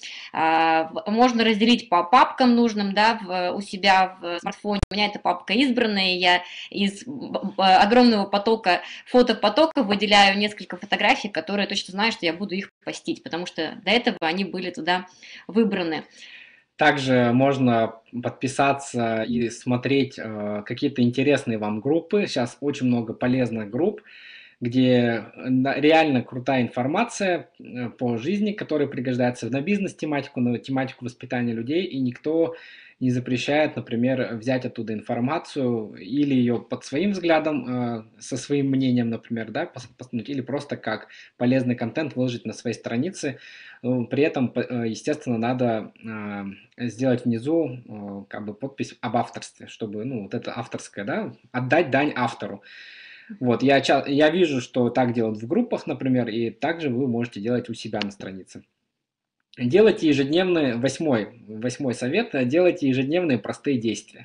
А, в- можно разделить по папкам нужным, да, в- у себя в смартфоне. У меня эта папка избранная, я из б- б- огромного потока, фотопотока выделяю несколько фотографий, которые я точно знаю, что я буду их постить, потому что до этого они были туда выбраны. Также можно подписаться и смотреть э, какие-то интересные вам группы. Сейчас очень много полезных групп, где на- реально крутая информация э, по жизни, которая пригождается на бизнес-тематику, на тематику воспитания людей, и никто не запрещает, например, взять оттуда информацию или ее под своим взглядом, э, со своим мнением, например, да, пос- посмотреть, или просто как полезный контент выложить на своей странице. Ну, При этом, п- э, естественно, надо э, сделать внизу э, как бы подпись об авторстве, чтобы, ну, вот это авторское, да, отдать дань автору. Вот, я, ча- я вижу, что так делают в группах, например, и также вы можете делать у себя на странице. Делайте ежедневные, восьмой, восьмой совет, э, делайте ежедневные простые действия.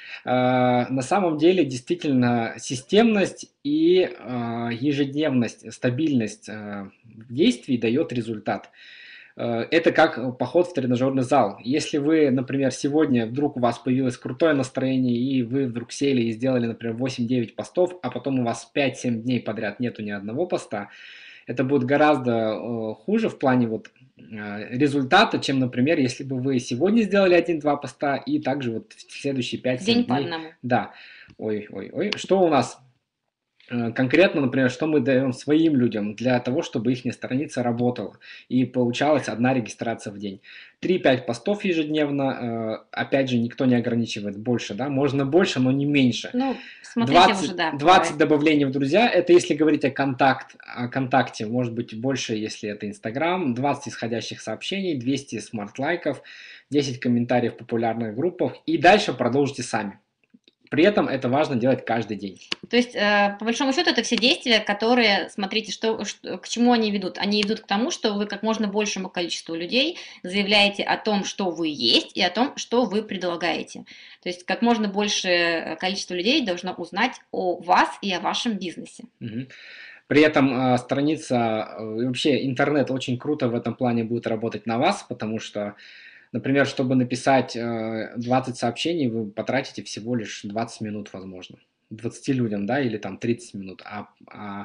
Э, На самом деле, действительно, системность и э, ежедневность, стабильность э, действий дает результат. Э, Это как поход в тренажерный зал. Если вы, например, сегодня вдруг у вас появилось крутое настроение, и вы вдруг сели и сделали, например, восемь-девять постов, а потом у вас пять-семь дней подряд нету ни одного поста, это будет гораздо э, хуже в плане вот э, результата, чем, например, если бы вы сегодня сделали один-два поста и также вот в следующие пять-семь День по дней. одному. Да. Ой, ой, ой. Что у нас э, конкретно, например, что мы даем своим людям для того, чтобы их страница работала и получалась одна регистрация в день? три-пять постов ежедневно. э, Опять же, никто не ограничивает больше, да? Можно больше, но не меньше. Ну, смотрите двадцать, уже, да. двадцать добавлений в друзья, это если говорить о, контакт, о контакте, может быть больше, если это Инстаграм, двадцать исходящих сообщений, двести смарт-лайков, десять комментариев в популярных группах, и дальше продолжите сами. При этом это важно делать каждый день. То есть, э, по большому счету, это все действия, которые, смотрите, что, что- к чему они ведут. Они идут к тому, что вы как можно большему количеству людей заявляете о том, что вы есть, и о том, что вы предлагаете. То есть, как можно больше количество людей должно узнать о вас и о вашем бизнесе. Мгм. При этом э, страница, э, и вообще интернет очень круто в этом плане будет работать на вас, потому что, например, чтобы написать э, двадцать сообщений, вы потратите всего лишь двадцать минут, возможно, двадцати людям, да, или там тридцать минут. А, а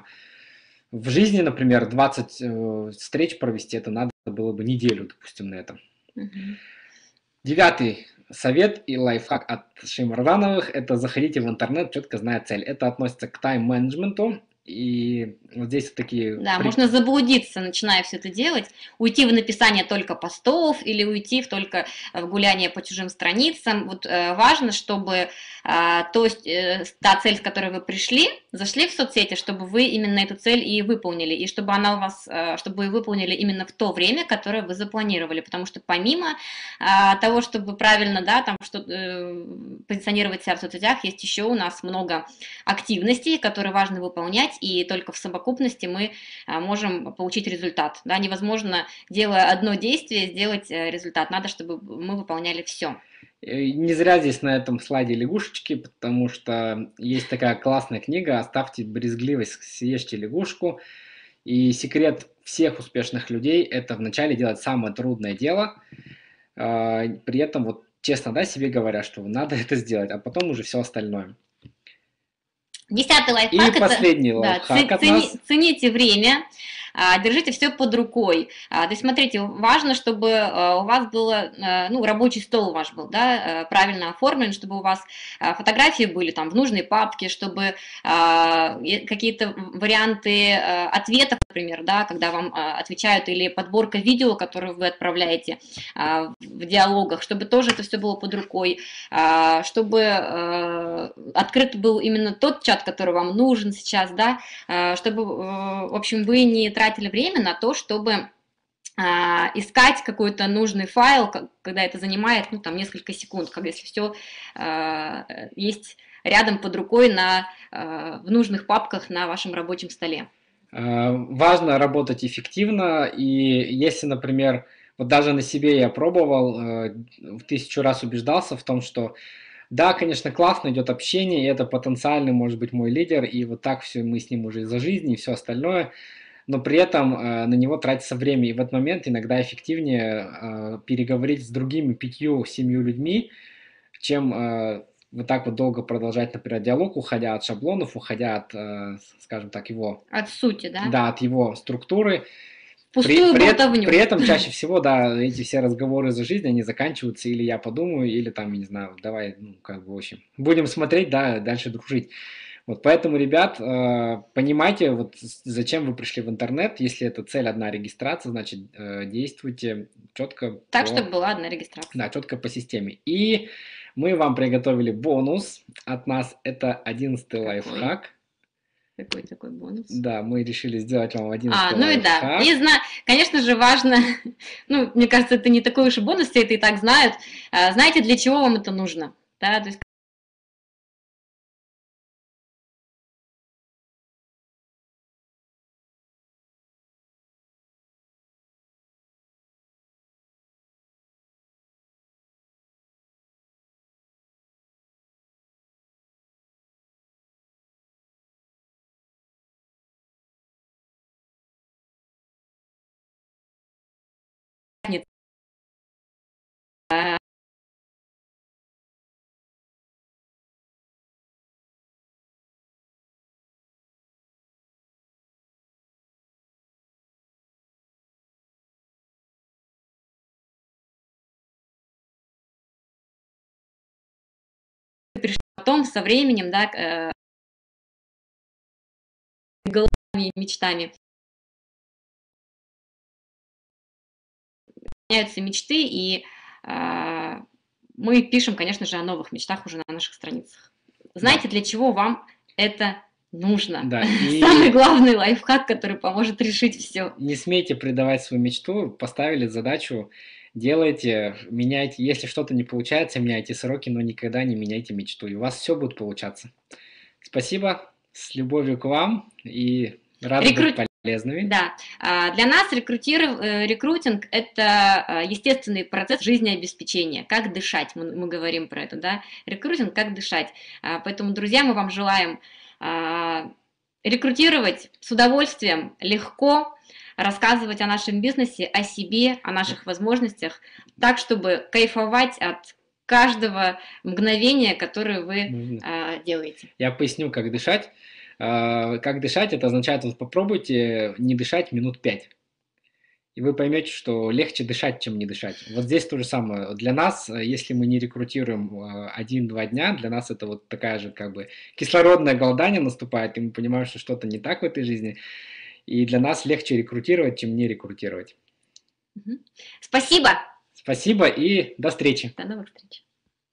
в жизни, например, двадцать э, встреч провести, это надо было бы неделю, допустим, на это. Мгм. Девятый совет и лайфхак от Шеймарвановых – это заходите в интернет, четко зная цель. Это относится к тайм-менеджменту. И вот здесь вот такие... Да, при- можно заблудиться, начиная все это делать, уйти в написание только постов или уйти в только в гуляние по чужим страницам. Вот э, важно, чтобы а, то есть, э, та цель, с которой вы пришли, зашли в соцсети, чтобы вы именно эту цель и выполнили, и чтобы она у вас, э, чтобы вы выполнили именно в то время, которое вы запланировали, потому что помимо а, того, чтобы правильно, да, там что э, позиционировать себя в соцсетях, есть еще у нас много активностей, которые важно выполнять, и только в совокупности мы а, можем получить результат. Да, невозможно, делая одно действие, сделать э, результат. Надо, чтобы мы выполняли все. Не зря здесь на этом слайде лягушечки, потому что есть такая классная книга «Оставьте брезгливость, съешьте лягушку». И секрет всех успешных людей – это вначале делать самое трудное дело, при этом вот честно, да, себе говоря, что надо это сделать, а потом уже все остальное. Десятый лайфхак. И это, последний да, лайфхак от цени, нас. Цените время, держите все под рукой. То есть, смотрите, важно, чтобы у вас было, ну, рабочий стол ваш был, да, правильно оформлен, чтобы у вас фотографии были там в нужной папке, чтобы какие-то варианты ответов, например, да, когда вам отвечают, или подборка видео, которые вы отправляете в диалогах, чтобы тоже это все было под рукой, чтобы открыт был именно тот чат, который вам нужен сейчас, да, чтобы, в общем, вы не тратили время на то, чтобы а, искать какой-то нужный файл, когда это занимает, ну, там, несколько секунд, когда если все а, есть рядом под рукой на, а, в нужных папках на вашем рабочем столе. Важно работать эффективно, и если, например, вот даже на себе я пробовал, в тысячу раз убеждался в том, что да, конечно, классно идет общение, и это потенциальный, может быть, мой лидер, и вот так все, мы с ним уже из-за жизни и все остальное, но при этом э, на него тратится время, и в этот момент иногда эффективнее э, переговорить с другими пятью-семью людьми, чем э, вот так вот долго продолжать, например, диалог, уходя от шаблонов, уходя от, э, скажем так, его... От сути, да? Да, от его структуры. Пустую при, болтовню. При, при этом чаще всего, да, эти все разговоры за жизнь, они заканчиваются, или я подумаю, или там, не знаю, давай, ну, как бы, в общем, будем смотреть, да, дальше дружить. Вот поэтому, ребят, э, понимайте, вот зачем вы пришли в интернет. Если это цель одна регистрация, значит, э, действуйте четко. Так, по, чтобы была одна регистрация. Да, четко по системе. И мы вам приготовили бонус от нас. Это одиннадцатый лайфхак. Какой такой бонус? Да, мы решили сделать вам одиннадцатый А, ну лайфхак. и да. И, зна... конечно же, важно, ну, мне кажется, это не такой уж и бонус, все это и так знают. Знаете, для чего вам это нужно? Да, то есть потом со временем, да, головами, мечтами меняются мечты, и э, мы пишем, конечно же, о новых мечтах уже на наших страницах. Знаете, да, для чего вам это нужно? Да, и... Самый главный лайфхак, который поможет решить все. Не смейте предавать свою мечту, поставили задачу, делайте, меняйте. Если что-то не получается, меняйте сроки, но никогда не меняйте мечту, и у вас все будет получаться. Спасибо, с любовью к вам, и рад Рекрут... быть полезными. Да, для нас рекрутиров... рекрутинг – это естественный процесс жизнеобеспечения, как дышать, мы, мы говорим про это, да, рекрутинг – как дышать. Поэтому, друзья, мы вам желаем рекрутировать с удовольствием, легко, рассказывать о нашем бизнесе, о себе, о наших возможностях, так, чтобы кайфовать от каждого мгновения, которое вы а, делаете. Я поясню, как дышать. А, как дышать, это означает, вот попробуйте не дышать минут пять. И вы поймете, что легче дышать, чем не дышать. Вот здесь то же самое. Для нас, если мы не рекрутируем один-два дня, для нас это вот такая же как бы кислородное голодание наступает, и мы понимаем, что что-то не так в этой жизни. И для нас легче рекрутировать, чем не рекрутировать. Спасибо! Спасибо и до встречи! До новых встреч!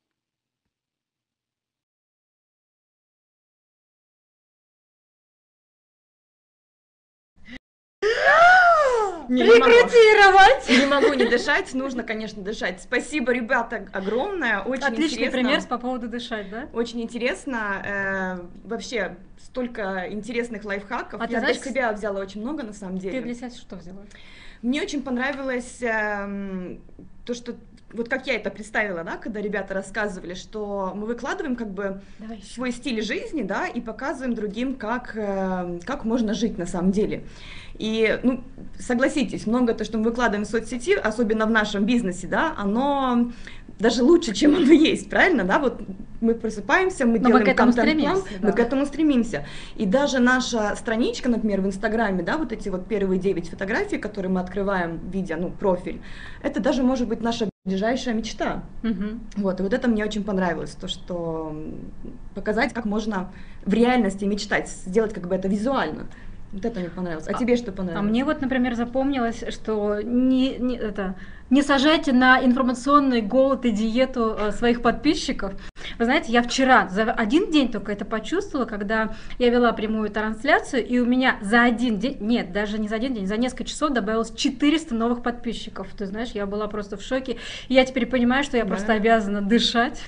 Не, Рекрутировать! Не могу. не могу не дышать, нужно, конечно, дышать. Спасибо, ребята, огромное, очень Отличный интересно. пример по поводу дышать, да? Очень интересно, э, вообще столько интересных лайфхаков. А Я знаешь, для себя взяла очень много, на самом деле. Ты для себя что взяла? Мне очень понравилось э, то, что вот как я это представила, да, когда ребята рассказывали, что мы выкладываем как бы Давай. свой стиль жизни, да, и показываем другим, как, э, как можно жить на самом деле. И, ну, согласитесь, много то, что мы выкладываем в соцсети, особенно в нашем бизнесе, да, оно даже лучше, чем оно есть, правильно, да, вот мы просыпаемся, мы Но делаем мы к этому контент-план, стремимся, мы да. к этому стремимся. И даже наша страничка, например, в Инстаграме, да, вот эти вот первые девять фотографий, которые мы открываем, видя, ну, профиль, это даже может быть наша ближайшая мечта. Мгм. Вот, и вот это мне очень понравилось, то, что показать, как можно в реальности мечтать, сделать как бы это визуально. Вот это мне понравилось. А, А- тебе что А понравилось? мне вот, например, запомнилось, что не, не, это, не сажайте на информационный голод и диету э, своих подписчиков. Вы знаете, я вчера за один день только это почувствовала, когда я вела прямую трансляцию, и у меня за один день, нет, даже не за один день, за несколько часов добавилось четыреста новых подписчиков. Ты знаешь, я была просто в шоке. И я теперь понимаю, что я Да. просто обязана дышать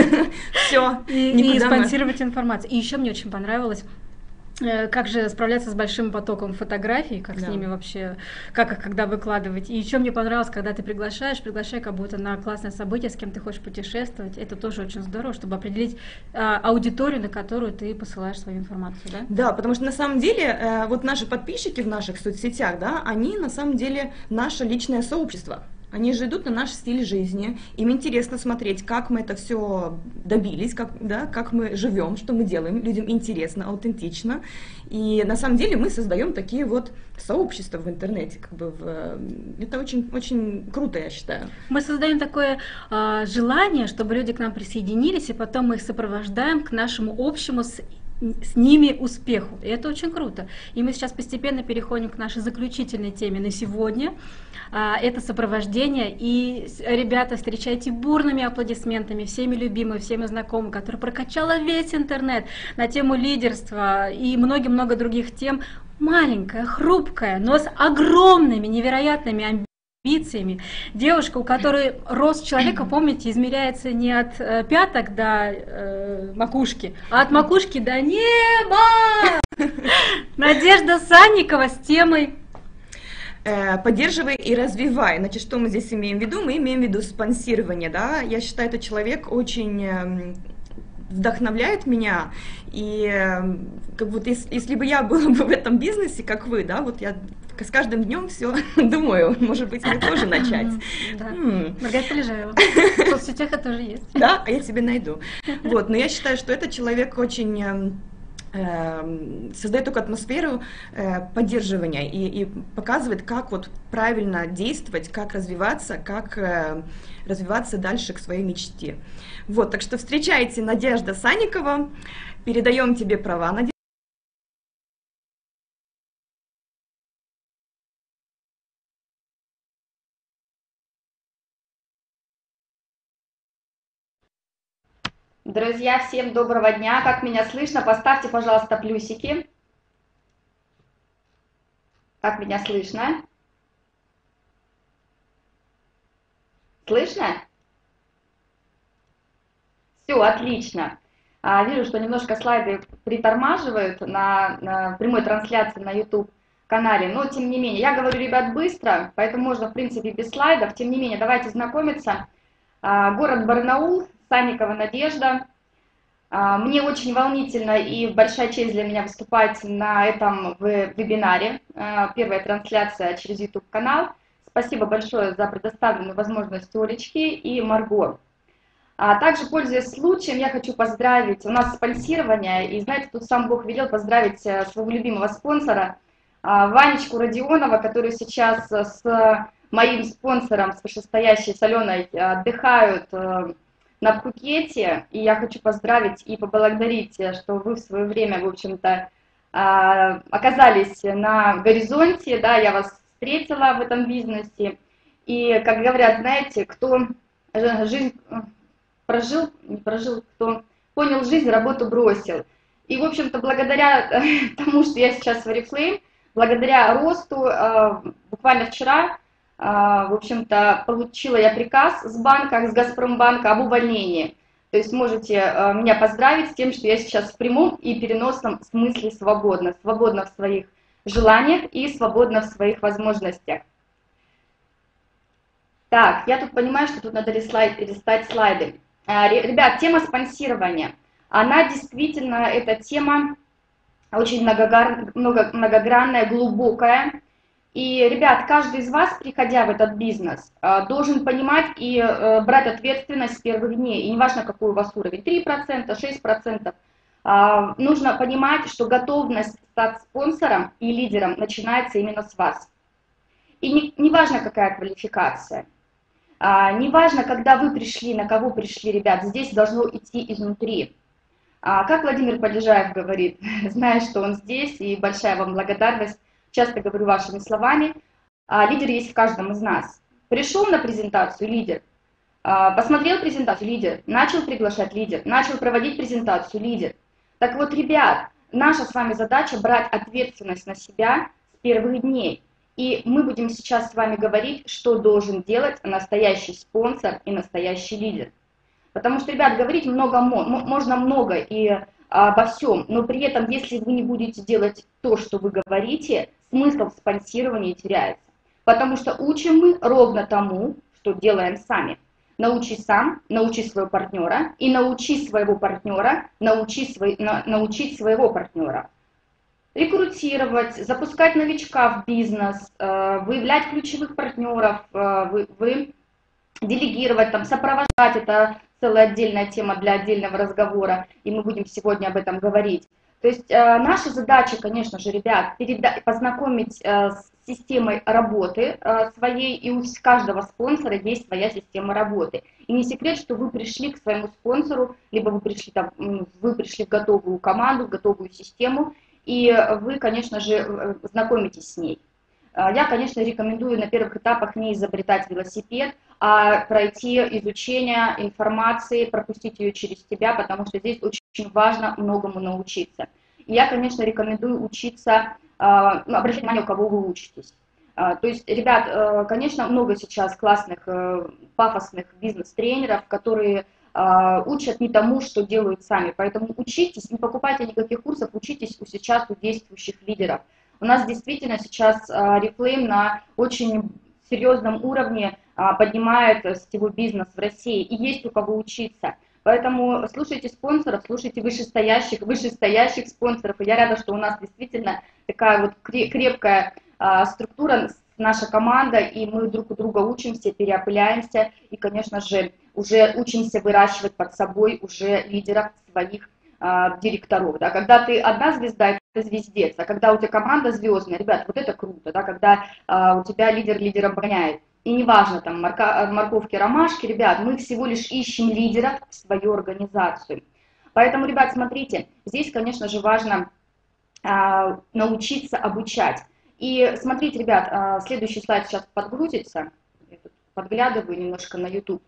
Все, и, и никуда мы- спонсировать информацию. И еще мне очень понравилось, э, как же справляться с большим потоком фотографий, как с Да. ними вообще, как их когда выкладывать. И еще мне понравилось, когда ты приглашаешь, приглашай как будто на классное событие, с кем ты хочешь путешествовать. Это тоже очень здорово, чтобы определить а, аудиторию, на которую ты посылаешь свою информацию, да? Да, потому что на самом деле э, вот наши подписчики в наших соцсетях, да, они на самом деле наше личное сообщество. Они же идут на наш стиль жизни, им интересно смотреть, как мы это все добились, как, да, как мы живем, что мы делаем, людям интересно, аутентично. И на самом деле мы создаем такие вот сообщества в интернете, как бы в, это очень, очень круто, я считаю. Мы создаем такое а, желание, чтобы люди к нам присоединились, и потом мы их сопровождаем к нашему общему с, с ними успеху. И это очень круто. И мы сейчас постепенно переходим к нашей заключительной теме на сегодня. А, это сопровождение. И, с- ребята, встречайте бурными аплодисментами всеми любимые, всеми знакомые, которая прокачала весь интернет на тему лидерства и много-много других тем. Маленькая, хрупкая, но с огромными, невероятными амбициями. амбициями. Девушка, у которой рост человека, помните, измеряется не от э, пяток до э, макушки, а от макушки до неба. Надежда Санникова с темой Э, Поддерживай и развивай. Значит, что мы здесь имеем в виду? Мы имеем в виду спонсирование, да. Я считаю, этот человек очень эм, вдохновляет меня. И эм, как вот если, если бы я была бы в этом бизнесе, как вы, да, вот я с каждым днем все думаю, может быть, мне тоже начать. Да. М, Маргарита Полежаева. В соцсетях это тоже есть. Да, а я тебе найду. Вот, но я считаю, что этот человек очень эм, эм, создает такую атмосферу э, поддерживания и, и показывает, как вот правильно действовать, как развиваться, как э, развиваться дальше к своей мечте. Вот, так что встречайте, Надежда Санникова, передаем тебе права, Надежда. Друзья, всем доброго дня. Как меня слышно? Поставьте, пожалуйста, плюсики. Как меня слышно? Слышно? Все, отлично. А, Вижу, что немножко слайды притормаживают на, на прямой трансляции на YouTube-канале, но тем не менее, я говорю, ребят, быстро, поэтому можно, в принципе, без слайдов. Тем не менее, давайте знакомиться. А, Город Барнаул, Санникова Надежда. А, Мне очень волнительно и большая честь для меня выступать на этом ве- вебинаре. А, Первая трансляция через YouTube-канал. Спасибо большое за предоставленную возможность Олечке и Марго. А также, пользуясь случаем, я хочу поздравить, у нас спонсирование, и знаете, тут сам Бог велел поздравить э, своего любимого спонсора, а, Ванечку Родионова, который сейчас э, с моим спонсором, с вышестоящей с Аленой, э, отдыхают э, на Пхукете, и я хочу поздравить и поблагодарить, э, что вы в свое время, в общем-то, а, оказались на горизонте, да, я вас встретила в этом бизнесе, и, как говорят, знаете, кто жи- жизнь прожил, не прожил, кто понял жизнь, работу бросил. И, в общем-то, благодаря э, тому, что я сейчас в Oriflame, благодаря росту, э, буквально вчера, э, в общем-то, получила я приказ с банка, с Газпромбанка об увольнении. То есть можете э, меня поздравить с тем, что я сейчас в прямом и переносном смысле свободна. Свободна в своих желаниях и свободна в своих возможностях. Так, я тут понимаю, что тут надо листать, листать слайды. А, ребят, тема спонсирования, она действительно, эта тема очень многогар... много... многогранная, глубокая. И, ребят, каждый из вас, приходя в этот бизнес, должен понимать и брать ответственность с первых дней. И неважно, какой у вас уровень, три процента, шесть процентов. Нужно понимать, что готовность стать спонсором и лидером начинается именно с вас. И не, не важно, какая квалификация, не важно, когда вы пришли, на кого пришли, ребят, здесь должно идти изнутри. Как Владимир Полежаев говорит, зная, что он здесь, и большая вам благодарность, часто говорю вашими словами, лидер есть в каждом из нас. Пришел на презентацию — лидер, посмотрел презентацию — лидер, начал приглашать — лидер, начал проводить презентацию — лидер. Так вот, ребят, наша с вами задача брать ответственность на себя с первых дней. И мы будем сейчас с вами говорить, что должен делать настоящий спонсор и настоящий лидер. Потому что, ребят, говорить много, можно много и обо всем, но при этом, если вы не будете делать то, что вы говорите, смысл в спонсировании теряется. Потому что учим мы ровно тому, что делаем сами. Научи сам, научи своего партнера, и научи своего партнера, научи свой, на, научить своего партнера. Рекрутировать, запускать новичка в бизнес, э, выявлять ключевых партнеров, э, вы, вы делегировать, там, сопровождать, это целая отдельная тема для отдельного разговора, и мы будем сегодня об этом говорить. То есть э, наша задача, конечно же, ребят, переда- познакомить э, с системой работы э, своей, и у каждого спонсора есть своя система работы. И не секрет, что вы пришли к своему спонсору, либо вы пришли, там, вы пришли в готовую команду, в готовую систему, и вы, конечно же, знакомитесь с ней. Я, конечно, рекомендую на первых этапах не изобретать велосипед, а пройти изучение информации, пропустить ее через себя, потому что здесь очень важно многому научиться. И я, конечно, рекомендую учиться, обращать внимание, у кого вы учитесь. То есть, ребят, конечно, много сейчас классных, пафосных бизнес-тренеров, которые учат не тому, что делают сами. Поэтому учитесь, не покупайте никаких курсов, учитесь у сейчас у действующих лидеров. У нас действительно сейчас Reflame на очень серьезном уровне поднимает сетевой бизнес в России, и есть у кого учиться. Поэтому слушайте спонсоров, слушайте вышестоящих, вышестоящих спонсоров. И я рада, что у нас действительно такая вот крепкая структура, наша команда, и мы друг у друга учимся, переопыляемся, и, конечно же, уже учимся выращивать под собой уже лидеров своих а, директоров. Да. Когда ты одна звезда, это звездец, а когда у тебя команда звездная, ребят, вот это круто, да, когда а, у тебя лидер лидером гоняет. И неважно, там, морка, морковки, ромашки, ребят, мы всего лишь ищем лидеров в свою организацию. Поэтому, ребят, смотрите, здесь, конечно же, важно а, научиться обучать. И смотрите, ребят, следующий слайд сейчас подгрузится, я тут подглядываю немножко на YouTube.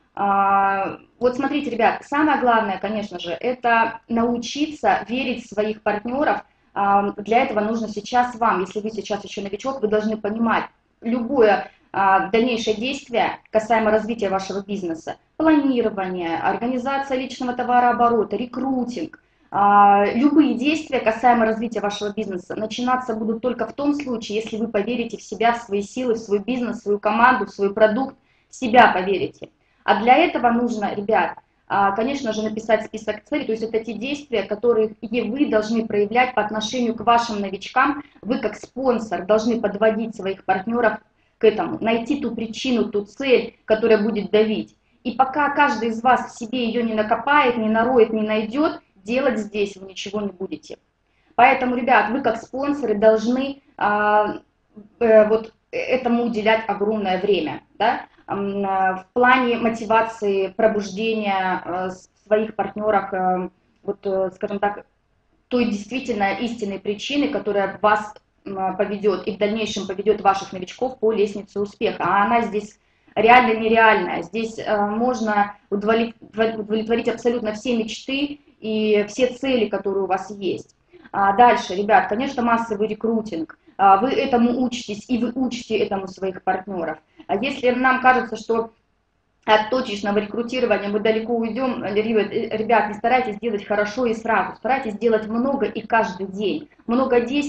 Вот смотрите, ребят, самое главное, конечно же, это научиться верить в своих партнеров. Для этого нужно сейчас вам, если вы сейчас еще новичок, вы должны понимать, любое дальнейшее действие касаемо развития вашего бизнеса, планирование, организация личного товарооборота, рекрутинг, любые действия касаемо развития вашего бизнеса начинаться будут только в том случае, если вы поверите в себя, в свои силы, в свой бизнес, в свою команду, в свой продукт, в себя поверите. А для этого нужно, ребят, конечно же, написать список целей, то есть это те действия, которые вы должны проявлять по отношению к вашим новичкам. Вы как спонсор должны подводить своих партнеров к этому, найти ту причину, ту цель, которая будет давить. И пока каждый из вас в себе ее не накопает, не нароет, не найдет, делать здесь вы ничего не будете. Поэтому, ребят, вы как спонсоры должны а, э, вот этому уделять огромное время, да? В плане мотивации, пробуждения э, своих партнеров, э, вот, э, скажем так, той действительно истинной причины, которая вас э, поведет и в дальнейшем поведет ваших новичков по лестнице успеха. А она здесь реально нереальная. Здесь э, можно удовлетворить, удовлетворить абсолютно все мечты и все цели, которые у вас есть. А дальше, ребят, конечно, массовый рекрутинг. А вы этому учитесь, и вы учите этому своих партнеров. А если нам кажется, что от точечного рекрутирования мы далеко уйдем, ребят, не старайтесь делать хорошо и сразу, старайтесь делать много и каждый день. Много действий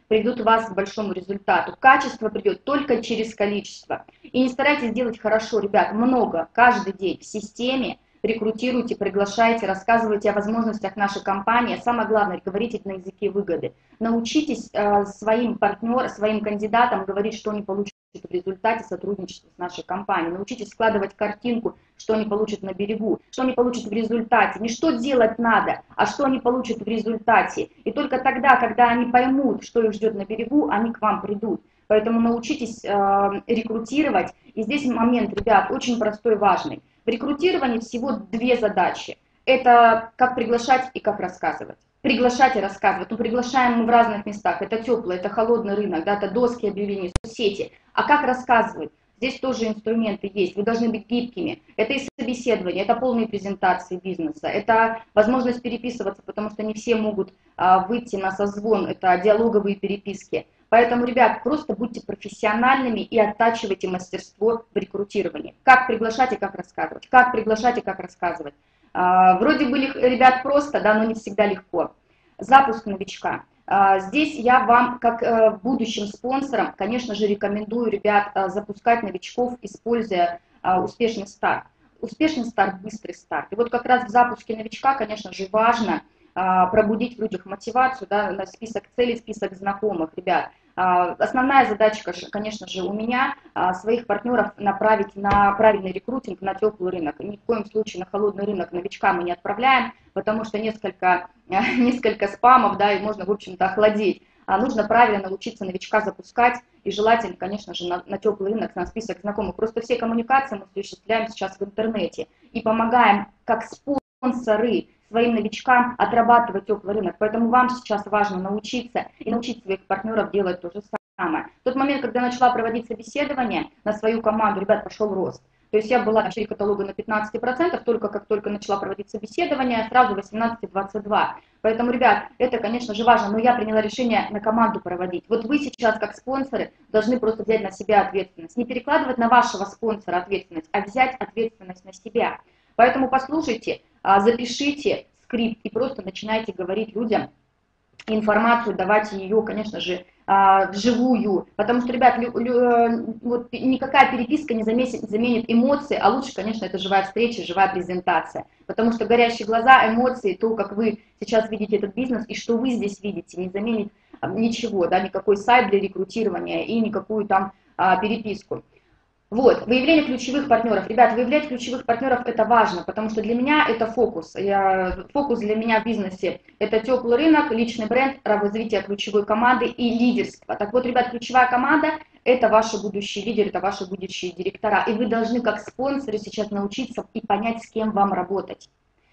приведут вас к большому результату. Качество придет только через количество. И не старайтесь делать хорошо, ребят, много, каждый день в системе. Рекрутируйте, приглашайте, рассказывайте о возможностях нашей компании. Самое главное, говорите на языке выгоды. Научитесь э, своим партнерам, своим кандидатам говорить, что они получат в результате сотрудничества с нашей компанией. Научитесь складывать картинку, что они получат на берегу, что они получат в результате. Не что делать надо, а что они получат в результате. И только тогда, когда они поймут, что их ждет на берегу, они к вам придут. Поэтому научитесь э, рекрутировать. И здесь момент, ребят, очень простой и важный. В рекрутировании всего две задачи. Это как приглашать и как рассказывать. Приглашать и рассказывать. Ну, приглашаем мы в разных местах. Это теплый, это холодный рынок, да, это доски объявлений, соцсети. А как рассказывать? Здесь тоже инструменты есть. Вы должны быть гибкими. Это и собеседование, это полные презентации бизнеса, это возможность переписываться, потому что не все могут а, выйти на созвон. Это диалоговые переписки. Поэтому, ребят, просто будьте профессиональными и оттачивайте мастерство в рекрутировании. Как приглашать и как рассказывать. Как приглашать и как рассказывать. А, вроде бы, ребят, просто, да, но не всегда легко. Запуск новичка. А, здесь я вам, как а, будущим спонсорам, конечно же, рекомендую, ребят, а, запускать новичков, используя а, успешный старт. Успешный старт, быстрый старт. И вот как раз в запуске новичка, конечно же, важно пробудить в людях мотивацию, да, на список целей, список знакомых, ребят. Основная задача, конечно же, у меня своих партнеров направить на правильный рекрутинг, на теплый рынок. Ни в коем случае на холодный рынок новичка мы не отправляем, потому что несколько, несколько спамов, да, и можно, в общем-то, охладить. А нужно правильно научиться новичка запускать, и желательно, конечно же, на, на теплый рынок, на список знакомых. Просто все коммуникации мы осуществляем сейчас в интернете и помогаем как спонсоры своим новичкам отрабатывать теплый рынок. Поэтому вам сейчас важно научиться и научить своих партнеров делать то же самое. В тот момент, когда я начала проводить собеседование на свою команду, ребят, пошел рост. То есть я была в шире каталога на пятнадцать процентов, только как только начала проводить собеседование, сразу восемнадцать двадцать два. Поэтому, ребят, это, конечно же, важно, но я приняла решение на команду проводить. Вот вы сейчас, как спонсоры, должны просто взять на себя ответственность. Не перекладывать на вашего спонсора ответственность, а взять ответственность на себя. Поэтому послушайте, запишите скрипт и просто начинайте говорить людям информацию, давайте ее, конечно же, вживую. Потому что, ребят, лю, лю, вот никакая переписка не заменит, заменит эмоции, а лучше, конечно, это живая встреча, живая презентация. Потому что горящие глаза, эмоции, то, как вы сейчас видите этот бизнес и что вы здесь видите, не заменит ничего, да, никакой сайт для рекрутирования и никакую там а, переписку. Вот, выявление ключевых партнеров. Ребят, выявлять ключевых партнеров это важно, потому что для меня это фокус. Я, фокус для меня в бизнесе это теплый рынок, личный бренд, развитие ключевой команды и лидерство. Так вот, ребят, ключевая команда это ваши будущие лидеры, это ваши будущие директора. И вы должны как спонсоры сейчас научиться и понять, с кем вам работать.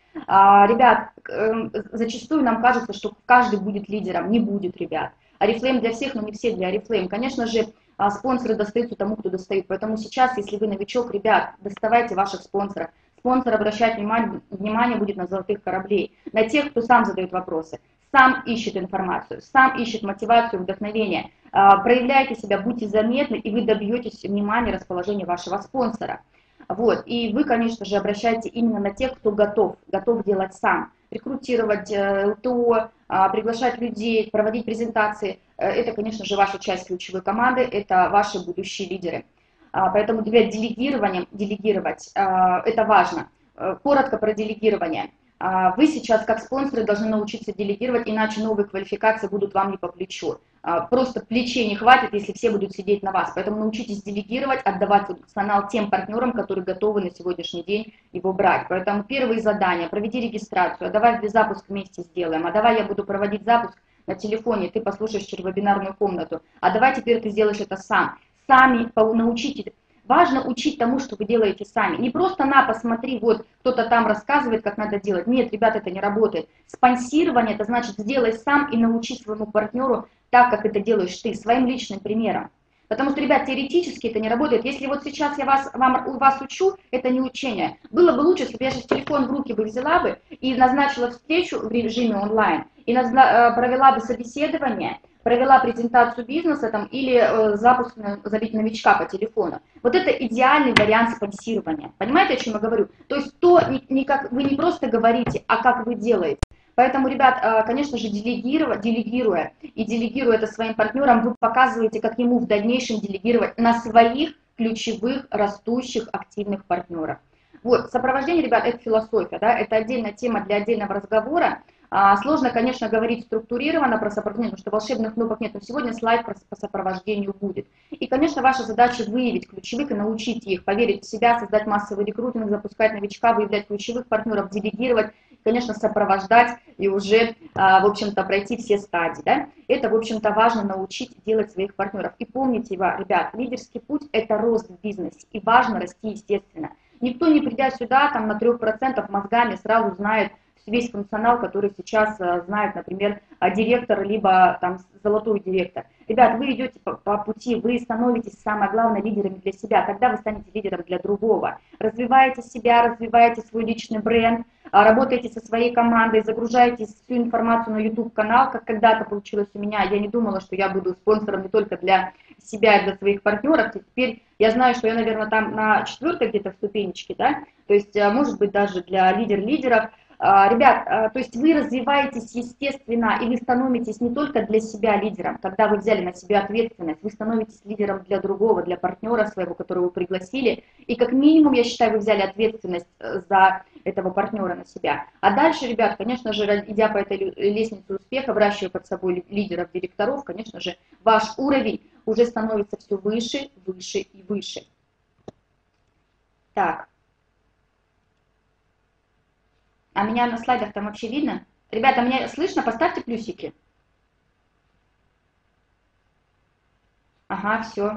А, ребят, зачастую нам кажется, что каждый будет лидером. Не будет, ребят. Oriflame для всех, но не все для Oriflame. Конечно же, спонсоры достаются тому, кто достает. Поэтому сейчас, если вы новичок, ребят, доставайте ваших спонсоров. Спонсор обращать внимание, внимание будет на золотых кораблей, на тех, кто сам задает вопросы, сам ищет информацию, сам ищет мотивацию, вдохновение. Проявляйте себя, будьте заметны, и вы добьетесь внимания, расположения вашего спонсора. Вот. И вы, конечно же, обращайте именно на тех, кто готов, готов делать сам. Рекрутировать ЛТО, приглашать людей, проводить презентации. Это, конечно же, ваша часть ключевой команды, это ваши будущие лидеры. Поэтому для делегирования, делегировать, это важно. Коротко про делегирование. Вы сейчас, как спонсоры, должны научиться делегировать, иначе новые квалификации будут вам не по плечу. Просто плечей не хватит, если все будут сидеть на вас. Поэтому научитесь делегировать, отдавать функционал тем партнерам, которые готовы на сегодняшний день его брать. Поэтому первые задания: проведи регистрацию, а давай запуск вместе сделаем, а давай я буду проводить запуск на телефоне, ты послушаешь через вебинарную комнату, а давай теперь ты сделаешь это сам. Сами научите. Важно учить тому, что вы делаете сами. Не просто на, посмотри, вот кто-то там рассказывает, как надо делать. Нет, ребята, это не работает. Спонсирование, это значит сделай сам и научи своему партнеру так, как это делаешь ты, своим личным примером. Потому что, ребят, теоретически это не работает. Если вот сейчас я вас, вам, вас учу, это не учение. Было бы лучше, если бы я сейчас телефон в руки бы взяла бы и назначила встречу в режиме онлайн, и назна, провела бы собеседование, провела презентацию бизнеса там, или э, запуск забить новичка по телефону. Вот это идеальный вариант спонсирования. Понимаете, о чем я говорю? То есть то, не, не как, вы не просто говорите, а как вы делаете. Поэтому, ребят, конечно же, делегируя, делегируя и делегируя это своим партнерам, вы показываете, как ему в дальнейшем делегировать на своих ключевых, растущих, активных партнеров. Вот, сопровождение, ребят, это философия, да, это отдельная тема для отдельного разговора. А, сложно, конечно, говорить структурированно про сопровождение, потому что волшебных кнопок нет, но сегодня слайд про, по сопровождению будет. И, конечно, ваша задача выявить ключевых и научить их, поверить в себя, создать массовый рекрутинг, запускать новичка, выявлять ключевых партнеров, делегировать, конечно, сопровождать и уже, в общем-то, пройти все стадии. Да? Это, в общем-то, важно научить делать своих партнеров. И помните, ребят, лидерский путь – это рост в бизнесе, и важно расти естественно. Никто, не придя сюда, там, на трех процентах мозгами сразу знает весь функционал, который сейчас знает, например, директор, либо там золотой директор. Ребят, вы идете по, по пути, вы становитесь, самое главное, лидерами для себя, тогда вы станете лидером для другого. Развиваете себя, развиваете свой личный бренд, работаете со своей командой, загружаете всю информацию на YouTube-канал, как когда-то получилось у меня. Я не думала, что я буду спонсором не только для себя и для своих партнеров. Теперь я знаю, что я, наверное, там на четвертой где-то ступенечке, да, то есть, может быть, даже для лидер-лидеров. Ребят, то есть вы развиваетесь естественно, и вы становитесь не только для себя лидером, когда вы взяли на себя ответственность, вы становитесь лидером для другого, для партнера своего, которого вы пригласили, и как минимум, я считаю, вы взяли ответственность за этого партнера на себя. А дальше, ребят, конечно же, идя по этой лестнице успеха, выращивая под собой лидеров, директоров, конечно же, ваш уровень уже становится все выше, выше и выше. Так. А меня на слайдах там вообще видно? Ребята, меня слышно? Поставьте плюсики. Ага, все.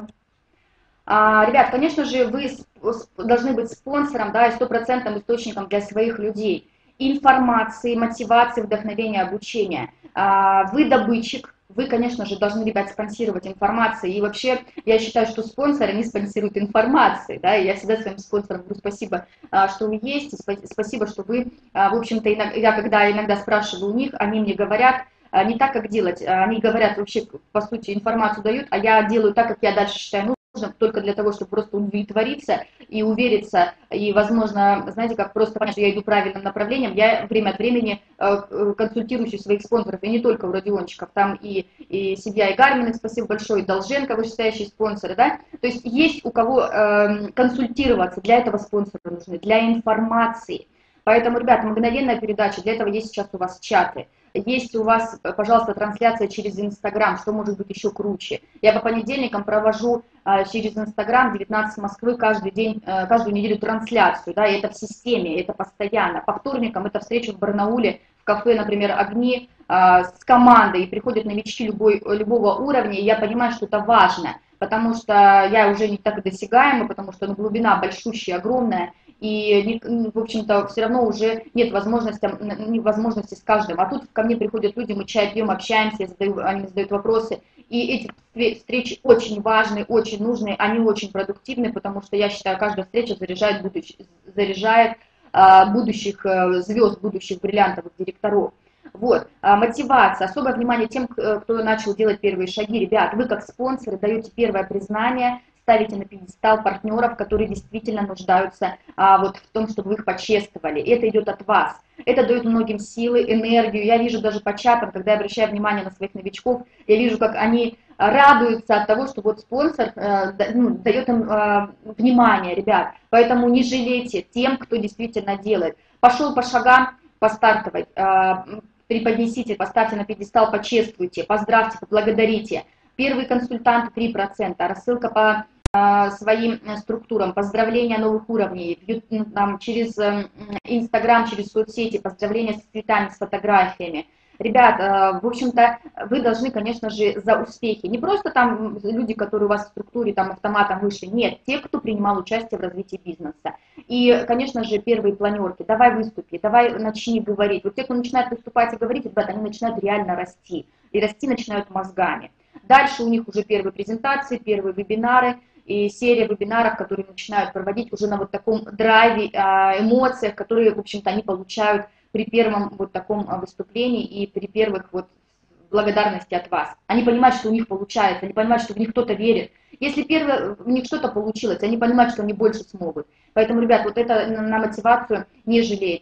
А, ребят, конечно же, вы должны быть спонсором, да, и стопроцентным источником для своих людей. Информации, мотивации, вдохновения, обучения. А, вы добытчик. Вы, конечно же, должны, ребят, спонсировать информацию. И вообще, я считаю, что спонсоры не спонсируют информации. Да? И я всегда своим спонсорам говорю спасибо, что вы есть, и спасибо, что вы, в общем-то, я когда иногда спрашиваю у них, они мне говорят не так, как делать. Они говорят вообще, по сути, информацию дают, а я делаю так, как я дальше считаю нужным, только для того, чтобы просто удовлетвориться и увериться, и, возможно, знаете, как просто понять, что я иду правильным направлением, я время от времени э, консультируюсь у своих спонсоров, и не только у Родиончиков, там и, и Семья, и Гарминых, спасибо большое, и Долженко, вышестоящие спонсоры, да, то есть есть у кого э, консультироваться, для этого спонсоры нужны, для информации. Поэтому, ребята, мгновенная передача, для этого есть сейчас у вас чаты. Есть у вас, пожалуйста, трансляция через Инстаграм, что может быть еще круче. Я по понедельникам провожу а, через Инстаграм девятнадцать Москвы каждый день, а, каждую неделю трансляцию, да, и это в системе, это постоянно. По вторникам это встреча в Барнауле, в кафе, например, «Огни», а, с командой, и приходят новички любой, любого уровня, и я понимаю, что это важно, потому что я уже не так досягаема, потому что ну, глубина большущая, огромная, и, в общем-то, все равно уже нет возможности, возможности с каждым. А тут ко мне приходят люди, мы чай пьем, общаемся, я задаю, они задают вопросы. И эти встречи очень важные, очень нужные, они очень продуктивны, потому что я считаю, каждая встреча заряжает, будущ, заряжает а, будущих а, звезд, будущих бриллиантовых директоров. Вот, а, мотивация, особое внимание тем, кто начал делать первые шаги. Ребят, вы как спонсоры даете первое признание, ставите на пьедестал партнеров, которые действительно нуждаются а, вот в том, чтобы вы их почествовали. И это идет от вас. Это дает многим силы, энергию. Я вижу даже по чатам, когда я обращаю внимание на своих новичков, я вижу, как они радуются от того, что вот спонсор э, ну, дает им э, внимание, ребят. Поэтому не жалейте тем, кто действительно делает. Пошел по шагам, по стартовой, э, преподнесите, поставьте на пьедестал, почествуйте, поздравьте, поблагодарите. Первые консультанты три процента, рассылка по э, своим структурам, поздравления новых уровней, там, через Инстаграм, через соцсети, поздравления с цветами, с фотографиями. Ребят, э, в общем-то, вы должны, конечно же, за успехи. Не просто там люди, которые у вас в структуре там автоматом вышли, нет, те, кто принимал участие в развитии бизнеса. И, конечно же, первые планерки, давай выступи, давай начни говорить. Вот те, кто начинает выступать и говорить, ребят, они начинают реально расти. И расти начинают мозгами. Дальше у них уже первые презентации, первые вебинары и серия вебинаров, которые начинают проводить уже на вот таком драйве, эмоциях, которые, в общем-то, они получают при первом вот таком выступлении и при первых вот благодарности от вас. Они понимают, что у них получается, они понимают, что в них кто-то верит. Если первое у них что-то получилось, они понимают, что они больше смогут. Поэтому, ребят, вот это на мотивацию не жалейте.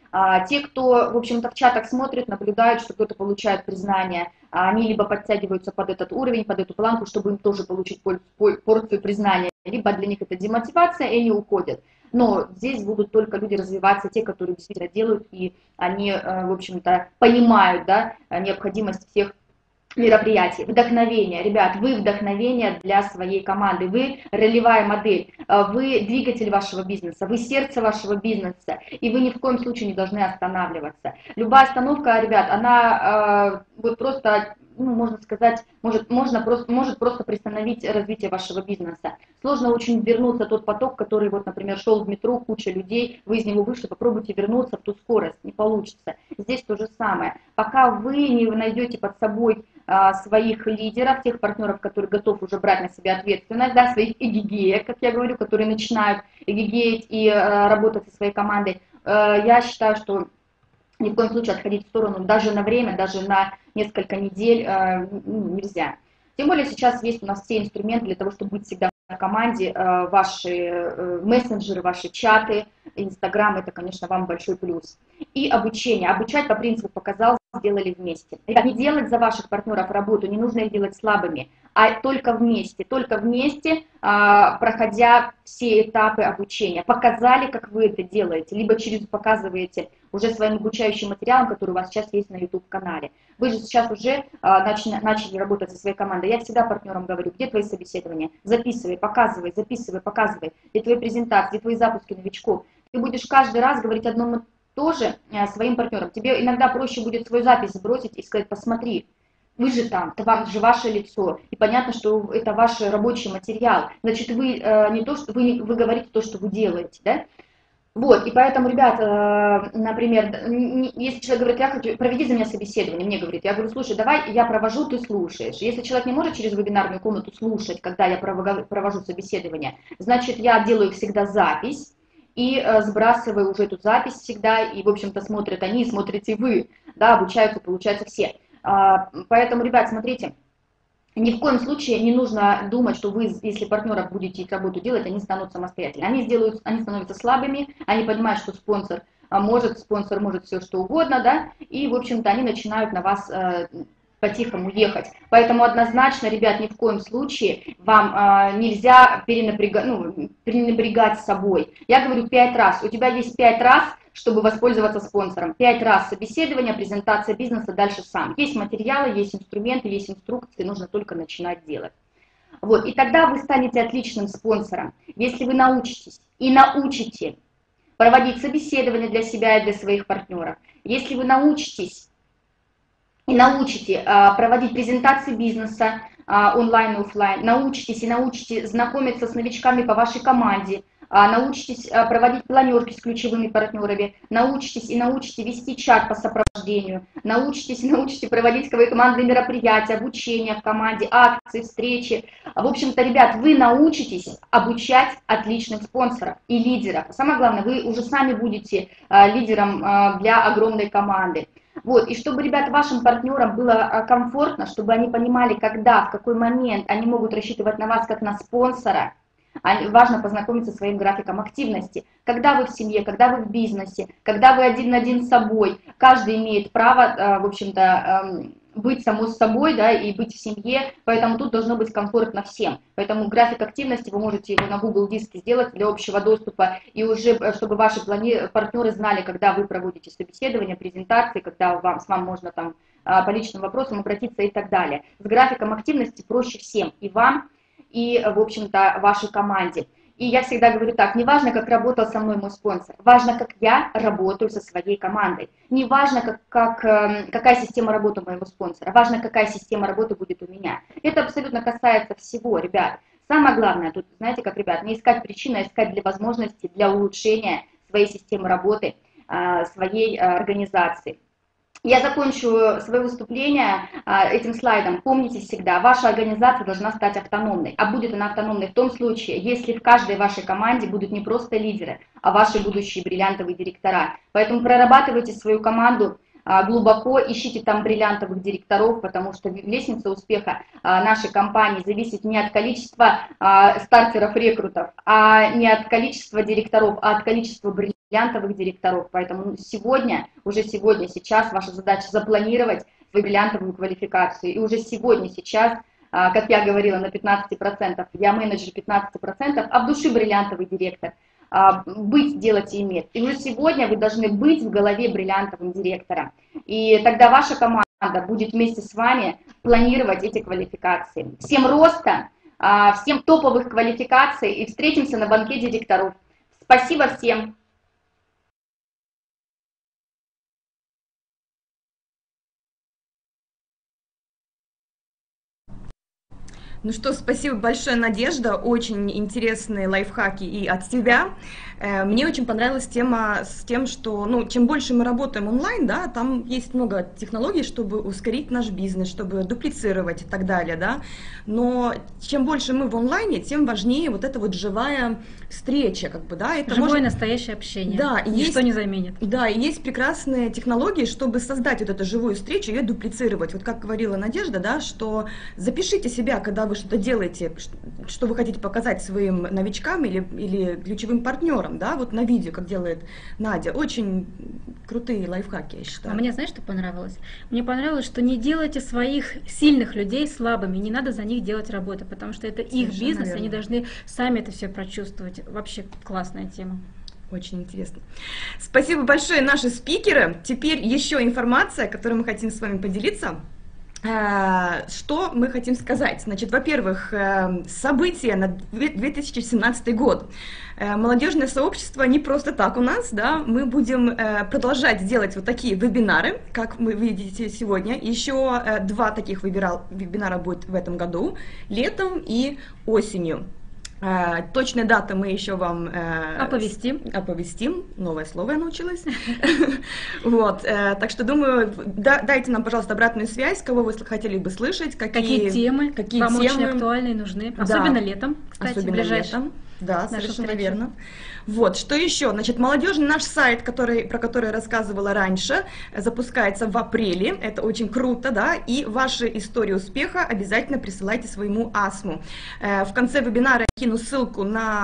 А, те, кто, в общем-то, в чатах смотрит, наблюдают, что кто-то получает признание, они либо подтягиваются под этот уровень, под эту планку, чтобы им тоже получить порцию признания, либо для них это демотивация, и они уходят. Но здесь будут только люди развиваться, те, которые действительно делают, и они, в общем-то, понимают, да, необходимость всех мероприятий. Вдохновение. Ребят, вы вдохновение для своей команды, вы ролевая модель, вы двигатель вашего бизнеса, вы сердце вашего бизнеса, и вы ни в коем случае не должны останавливаться. Любая остановка, ребят, она э, вот просто, ну, можно сказать, может, можно просто, может просто приостановить развитие вашего бизнеса. Сложно очень вернуться в тот поток, который, вот, например, шел в метро, куча людей, вы из него вышли, попробуйте вернуться в ту скорость, не получится. Здесь то же самое. Пока вы не найдете под собой своих лидеров, тех партнеров, которые готовы уже брать на себя ответственность, да, своих эгигеек, как я говорю, которые начинают эгигеять и э, работать со своей командой, э, я считаю, что ни в коем случае отходить в сторону даже на время, даже на несколько недель э, нельзя. Тем более сейчас есть у нас все инструменты для того, чтобы быть всегда в команде, э, ваши э, мессенджеры, ваши чаты, Инстаграм, это, конечно, вам большой плюс. И обучение. Обучать по принципу показал, сделали вместе. Ребят, не делать за ваших партнеров работу, не нужно их делать слабыми, а только вместе, только вместе, а, проходя все этапы обучения. Показали, как вы это делаете, либо через показываете уже своим обучающим материалом, который у вас сейчас есть на ютуб-канале. Вы же сейчас уже а, начали, начали работать со своей командой. Я всегда партнерам говорю, где твои собеседования? Записывай, показывай, записывай, показывай. Где твои презентации, где твои запуски новичков? Ты будешь каждый раз говорить одно и то же своим партнерам. Тебе иногда проще будет свою запись сбросить и сказать, посмотри, вы же там, это вам же ваше лицо, и понятно, что это ваш рабочий материал. Значит, вы э, не то, что вы, вы говорите то, что вы делаете, да? Вот, и поэтому, ребят, э, например, если человек говорит, я хочу, проведи за меня собеседование, мне говорит, я говорю, слушай, давай я провожу, ты слушаешь. Если человек не может через вебинарную комнату слушать, когда я провожу собеседование, значит, я делаю всегда запись, и э, сбрасываю уже эту запись всегда, и, в общем-то, смотрят они, смотрите вы, да, обучаются, получается, все. А, поэтому, ребят, смотрите, ни в коем случае не нужно думать, что вы, если партнеров будете их работу делать, они станут самостоятельными. Они, сделают, они становятся слабыми, они понимают, что спонсор а, может, спонсор может все что угодно, да, и, в общем-то, они начинают на вас э, по-тихому ехать. Поэтому однозначно, ребят, ни в коем случае вам э, нельзя перенапрягать, ну, перенапрягать собой. Я говорю пять раз. У тебя есть пять раз, чтобы воспользоваться спонсором. Пять раз собеседование, презентация бизнеса, дальше сам. Есть материалы, есть инструменты, есть инструкции, нужно только начинать делать. Вот. И тогда вы станете отличным спонсором, если вы научитесь и научите проводить собеседование для себя и для своих партнеров. Если вы научитесь и научите а, проводить презентации бизнеса а, онлайн и офлайн, научитесь и научите знакомиться с новичками по вашей команде, а, научитесь а, проводить планерки с ключевыми партнерами, научитесь и научите вести чат по сопровождению, научитесь и научите проводить свои командные мероприятия, обучение в команде, акции, встречи. В общем-то, ребят, вы научитесь обучать отличных спонсоров и лидеров. Самое главное, вы уже сами будете а, лидером а, для огромной команды. Вот, и чтобы, ребят, вашим партнерам было комфортно, чтобы они понимали, когда, в какой момент они могут рассчитывать на вас как на спонсора, важно познакомиться со своим графиком активности. Когда вы в семье, когда вы в бизнесе, когда вы один на один с собой, каждый имеет право, в общем-то, быть само с собой, да, и быть в семье, поэтому тут должно быть комфортно всем. Поэтому график активности вы можете его на Google диске сделать для общего доступа, и уже, чтобы ваши партнеры знали, когда вы проводите собеседование, презентации, когда вам, с вами можно там по личным вопросам обратиться и так далее. С графиком активности проще всем, и вам, и, в общем-то, вашей команде. И я всегда говорю так, не важно, как работал со мной мой спонсор, важно, как я работаю со своей командой. Не важно, как, как, какая система работы моего спонсора, важно, какая система работы будет у меня. Это абсолютно касается всего, ребят. Самое главное, тут, знаете, как, ребят, не искать причины, а искать для возможности, для улучшения своей системы работы, своей организации. Я закончу свое выступление этим слайдом. Помните всегда, ваша организация должна стать автономной. А будет она автономной в том случае, если в каждой вашей команде будут не просто лидеры, а ваши будущие бриллиантовые директора. Поэтому прорабатывайте свою команду глубоко, ищите там бриллиантовых директоров, потому что лестница успеха нашей компании зависит не от количества стартеров-рекрутов, а не от количества директоров, а от количества бриллиантов. бриллиантовых директоров. Поэтому сегодня, уже сегодня, сейчас ваша задача запланировать свою бриллиантовую квалификацию. И уже сегодня, сейчас, как я говорила, на пятнадцать процентов, я менеджер пятнадцать процентов, а в душе бриллиантовый директор. Быть, делать и иметь. И уже сегодня вы должны быть в голове бриллиантовым директором. И тогда ваша команда будет вместе с вами планировать эти квалификации. Всем роста, всем топовых квалификаций и встретимся на банкете директоров. Спасибо всем. Ну что, спасибо большое, Надежда, очень интересные лайфхаки и от тебя. Мне очень понравилась тема с тем, что, ну, чем больше мы работаем онлайн, да, там есть много технологий, чтобы ускорить наш бизнес, чтобы дуплицировать и так далее, да, но чем больше мы в онлайне, тем важнее вот эта вот живая встреча, как бы, да. Это живое может... настоящее общение, да, ничто есть... не заменит. Да, и есть прекрасные технологии, чтобы создать вот эту живую встречу, ее дуплицировать. Вот как говорила Надежда, да, что запишите себя, когда вы что-то делаете, что вы хотите показать своим новичкам или, или ключевым партнерам, да, вот на видео, как делает Надя. Очень крутые лайфхаки, я считаю. А мне, знаешь, что понравилось? Мне понравилось, что не делайте своих сильных людей слабыми, не надо за них делать работу, потому что это их Совершенно бизнес, верно. Они должны сами это все прочувствовать. Вообще классная тема. Очень интересно. Спасибо большое, наши спикеры. Теперь еще информация, которой мы хотим с вами поделиться. Что мы хотим сказать? Значит, во-первых, события на две тысячи семнадцатый год. Молодежное сообщество не просто так у нас, да, мы будем продолжать делать вот такие вебинары, как вы видите сегодня. Еще два таких вебинара будет в этом году, летом и осенью. Точные даты мы еще вам оповестим. оповестим. Новое слово я научилась. Вот, так что думаю, дайте нам, пожалуйста, обратную связь, кого вы хотели бы слышать, какие темы вам очень актуальны и нужны, особенно летом, кстати, особенно летом. Да, совершенно верно. Вот, что еще? Значит, молодежный наш сайт, который, про который я рассказывала раньше, запускается в апреле. Это очень круто, да, и ваши истории успеха обязательно присылайте своему АСМу. В конце вебинара я кину ссылку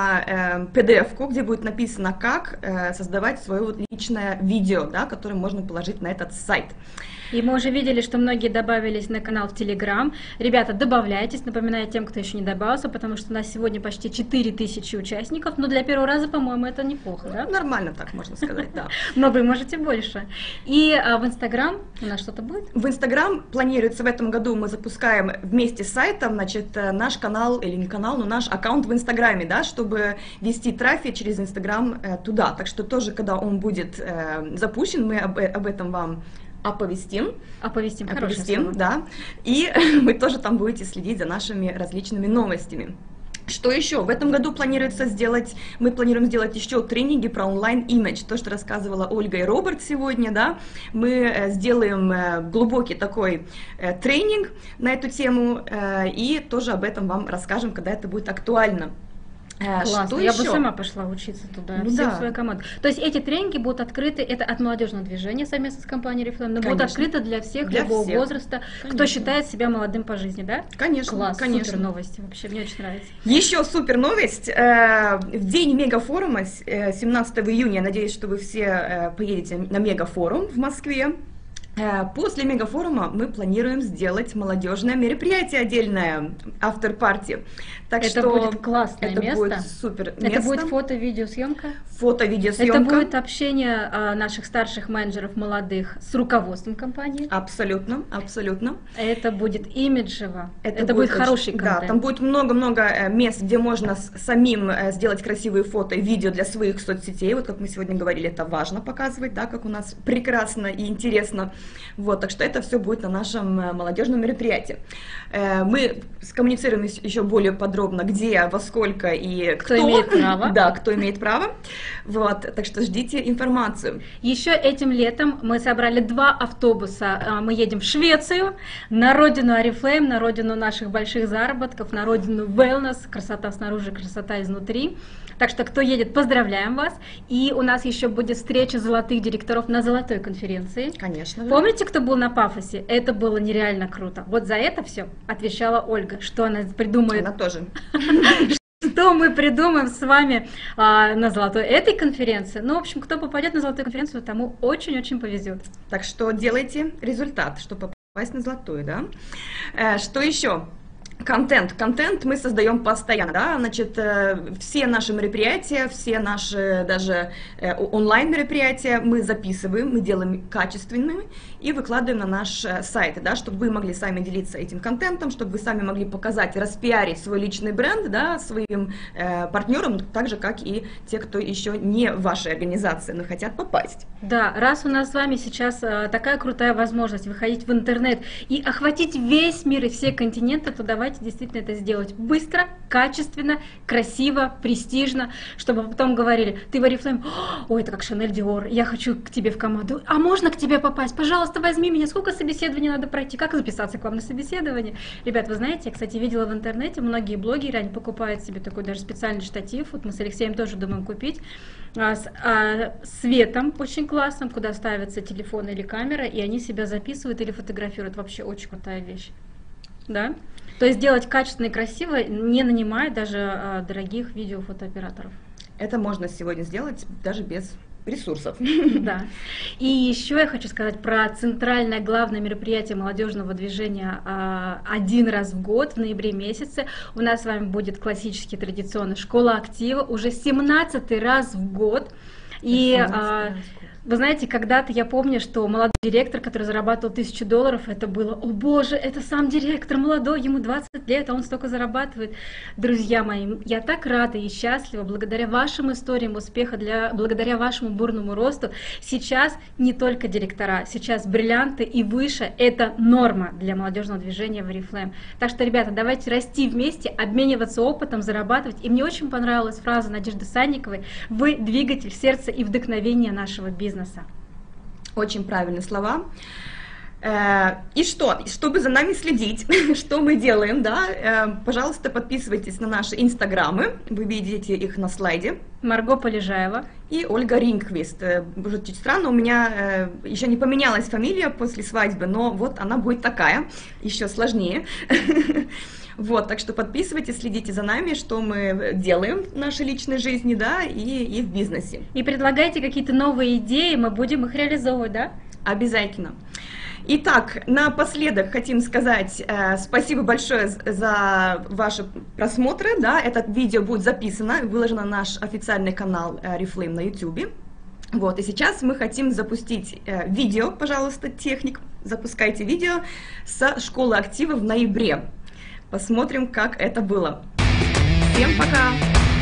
на пи ди эф-ку, где будет написано, как создавать свое личное видео, да, которое можно положить на этот сайт. И мы уже видели, что многие добавились на канал в Телеграм. Ребята, добавляйтесь, напоминаю тем, кто еще не добавился, потому что у нас сегодня почти четыре тысячи участников, но для первого раза, по-моему, это неплохо, да? Нормально так можно сказать, да. Но вы можете больше. И а, в Инстаграм у нас что-то будет? В Инстаграм планируется в этом году, мы запускаем вместе с сайтом, значит, наш канал, или не канал, но наш аккаунт в Инстаграме, да, чтобы вести трафик через Инстаграм э, туда. Так что тоже, когда он будет э, запущен, мы об, об этом вам оповестим. Оповестим, оповестим, да. И вы тоже там будете следить за нашими различными новостями. Что еще? В этом году планируется сделать, мы планируем сделать еще тренинги про онлайн-имидж, то, что рассказывала Ольга и Роберт сегодня, да. Мы сделаем глубокий такой тренинг на эту тему и тоже об этом вам расскажем, когда это будет актуально. Классно, что я еще? бы сама пошла учиться туда, Ну всем да. свою команду. То есть эти тренинги будут открыты, это от молодежного движения совместно с компанией Oriflame, но будут Конечно. открыты для всех, Для любого всех. возраста, кто Конечно. считает себя молодым по жизни, да? Конечно, Класс, конечно. супер новости, вообще, мне очень нравится. Еще супер новость. Э, В день мегафорума, с- э, семнадцатого июня, я надеюсь, что вы все э, поедете на мегафорум в Москве. Э, После мегафорума мы планируем сделать молодежное мероприятие отдельное, автор-парти. Так Это что будет классное это место. будет супер Это место. будет фото-видеосъемка. Фото-видеосъемка. Это будет общение а, наших старших менеджеров молодых с руководством компании. Абсолютно, абсолютно. Это будет имиджево. Это, будет очень- хороший Да, контент. там будет много-много э, мест, где можно с- самим э, сделать красивые фото и видео для своих соцсетей. Вот как мы сегодня говорили, это важно показывать, да, как у нас прекрасно и интересно. Вот, так что это все будет на нашем э, молодежном мероприятии. Э, Мы скоммуницируем ес- еще более подробно, где, во сколько и кто. Кто имеет право. Да, кто имеет право. Вот, так что ждите информацию. Еще этим летом мы собрали два автобуса. А, Мы едем в Швецию, на родину Oriflame, на родину наших больших заработков, на родину wellness, красота снаружи, красота изнутри. Так что, кто едет, поздравляем вас. И у нас еще будет встреча золотых директоров на золотой конференции. Конечно же. Помните, кто был на пафосе? Это было нереально круто. Вот за это все отвечала Ольга, что она придумает. Она тоже. что мы придумаем с вами а, на золотой этой конференции. Ну, в общем, кто попадет на золотую конференцию, тому очень-очень повезет. Так что делайте результат, чтобы попасть на золотую, да? Э, что еще? Контент. Контент мы создаем постоянно, да, значит, все наши мероприятия, все наши даже онлайн мероприятия мы записываем, мы делаем качественными и выкладываем на наш сайт, да, чтобы вы могли сами делиться этим контентом, чтобы вы сами могли показать, распиарить свой личный бренд, да, своим э, партнерам, так же, как и те, кто еще не в вашей организации, но хотят попасть. Да, раз у нас с вами сейчас э, такая крутая возможность выходить в интернет и охватить весь мир и все континенты, то давайте действительно это сделать быстро, качественно, красиво, престижно, чтобы потом говорили: ты в Oriflame, ой, это как Шанель Диор, я хочу к тебе в команду, а можно к тебе попасть, пожалуйста, возьми меня, сколько собеседований надо пройти, как записаться к вам на собеседование? Ребят, вы знаете, я, кстати, видела в интернете, многие блогеры, они покупают себе такой даже специальный штатив, вот мы с Алексеем тоже думаем купить, а, с а, светом очень классным, куда ставится телефон или камера, и они себя записывают или фотографируют, вообще очень крутая вещь, да? То есть делать качественно и красиво, не нанимая даже а, дорогих видеофотооператоров. Это можно сегодня сделать даже без ресурсов. Да. И еще я хочу сказать про центральное главное мероприятие молодежного движения а, один раз в год, в ноябре месяце. У нас с вами будет классический традиционный школа актива, уже семнадцатый раз в год. И а, вы знаете, когда-то я помню, что молодой директор, который зарабатывал тысячу долларов, это было: о боже, это сам директор молодой, ему двадцать лет, а он столько зарабатывает. Друзья мои, я так рада и счастлива, благодаря вашим историям успеха, для, благодаря вашему бурному росту, сейчас не только директора, сейчас бриллианты и выше — это норма для молодежного движения в Oriflame. Так что, ребята, давайте расти вместе, обмениваться опытом, зарабатывать. И мне очень понравилась фраза Надежды Санниковой: вы двигатель сердца и вдохновение нашего бизнеса. Очень правильные слова. И что? Чтобы за нами следить, что мы делаем, да, пожалуйста, подписывайтесь на наши инстаграмы, вы видите их на слайде. Марго Полежаева и Ольга Ринквист. Уже чуть странно, у меня еще не поменялась фамилия после свадьбы, но вот она будет такая, еще сложнее. Вот, так что подписывайтесь, следите за нами, что мы делаем в нашей личной жизни, да, и, и в бизнесе. И предлагайте какие-то новые идеи, мы будем их реализовывать, да? Обязательно. Итак, напоследок хотим сказать э, спасибо большое за ваши просмотры, да, это видео будет записано, выложено на наш официальный канал э, Oriflame на YouTube. Вот, и сейчас мы хотим запустить э, видео, пожалуйста, техник, запускайте видео со школы актива в ноябре. Посмотрим, как это было. Всем пока!